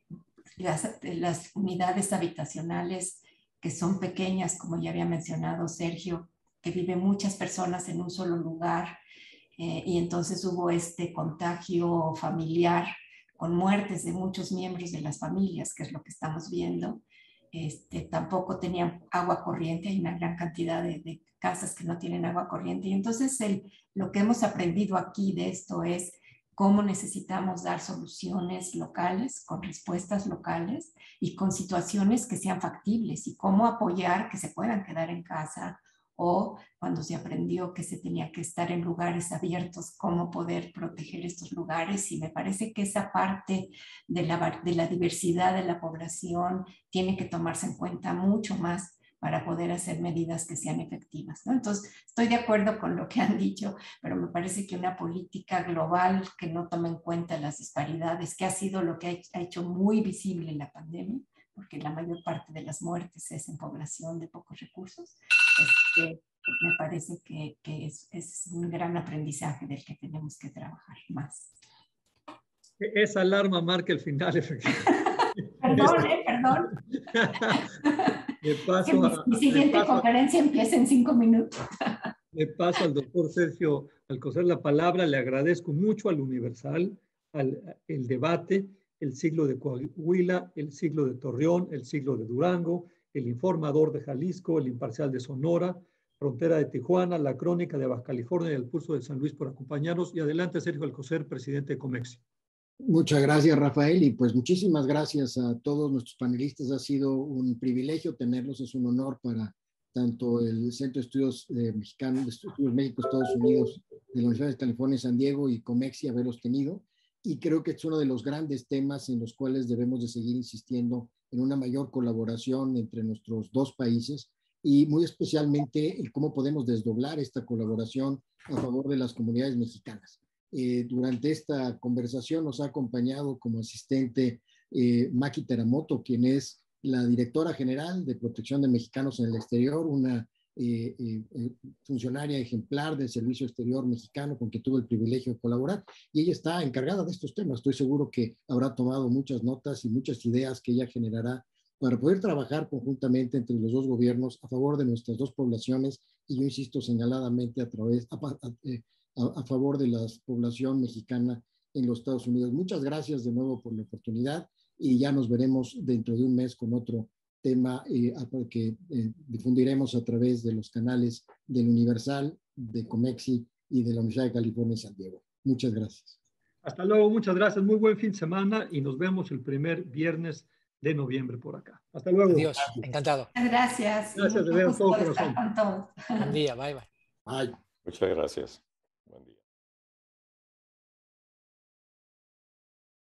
Las unidades habitacionales que son pequeñas, como ya había mencionado Sergio, que viven muchas personas en un solo lugar, y entonces hubo este contagio familiar con muertes de muchos miembros de las familias, que es lo que estamos viendo. Tampoco tenían agua corriente, hay una gran cantidad de casas que no tienen agua corriente, y entonces lo que hemos aprendido aquí de esto es cómo necesitamos dar soluciones locales, con respuestas locales y con situaciones que sean factibles, y cómo apoyar que se puedan quedar en casa, o cuando se aprendió que se tenía que estar en lugares abiertos, cómo poder proteger estos lugares. Y me parece que esa parte de la diversidad de la población tiene que tomarse en cuenta mucho más para poder hacer medidas que sean efectivas, ¿no? Entonces, estoy de acuerdo con lo que han dicho, pero me parece que una política global que no tome en cuenta las disparidades, que ha sido lo que ha hecho muy visible en la pandemia, porque la mayor parte de las muertes es en población de pocos recursos, me parece que es un gran aprendizaje del que tenemos que trabajar más. Esa alarma marca el final, efectivamente. Perdón. Mi siguiente conferencia empieza en 5 minutos. Le paso al doctor Sergio Alcocer la palabra. Le agradezco mucho al Universal, el debate, el siglo de Coahuila, el siglo de Torreón, el siglo de Durango, el Informador de Jalisco, el Imparcial de Sonora, Frontera de Tijuana, la Crónica de Baja California y el Pulso de San Luis por acompañarnos. Y adelante, Sergio Alcocer, presidente de Comexi. Muchas gracias, Rafael, y pues muchísimas gracias a todos nuestros panelistas. Ha sido un privilegio tenerlos, es un honor para tanto el Centro de Estudios Mexicanos, de Estudios México, Estados Unidos, de la Universidad de California, San Diego y Comexi haberlos tenido. y creo que es uno de los grandes temas en los cuales debemos de seguir insistiendo en una mayor colaboración entre nuestros dos países y muy especialmente el cómo podemos desdoblar esta colaboración a favor de las comunidades mexicanas. Durante esta conversación nos ha acompañado como asistente Maki Teramoto, quien es la directora general de Protección de Mexicanos en el Exterior, una funcionaria ejemplar del Servicio Exterior Mexicano con quien tuve el privilegio de colaborar, y ella está encargada de estos temas. Estoy seguro que habrá tomado muchas notas y muchas ideas que ella generará para poder trabajar conjuntamente entre los dos gobiernos a favor de nuestras dos poblaciones, y yo insisto señaladamente a favor de la población mexicana en los Estados Unidos. Muchas gracias de nuevo por la oportunidad y ya nos veremos dentro de un mes con otro tema que difundiremos a través de los canales del Universal, de Comexi y de la Universidad de California en San Diego. Muchas gracias. Hasta luego, muchas gracias. Muy buen fin de semana y nos vemos el primer viernes de noviembre por acá. Hasta luego. Adiós, encantado. Gracias. Gracias, de verdad, todo corazón. Buen día, bye bye. Bye. Muchas gracias.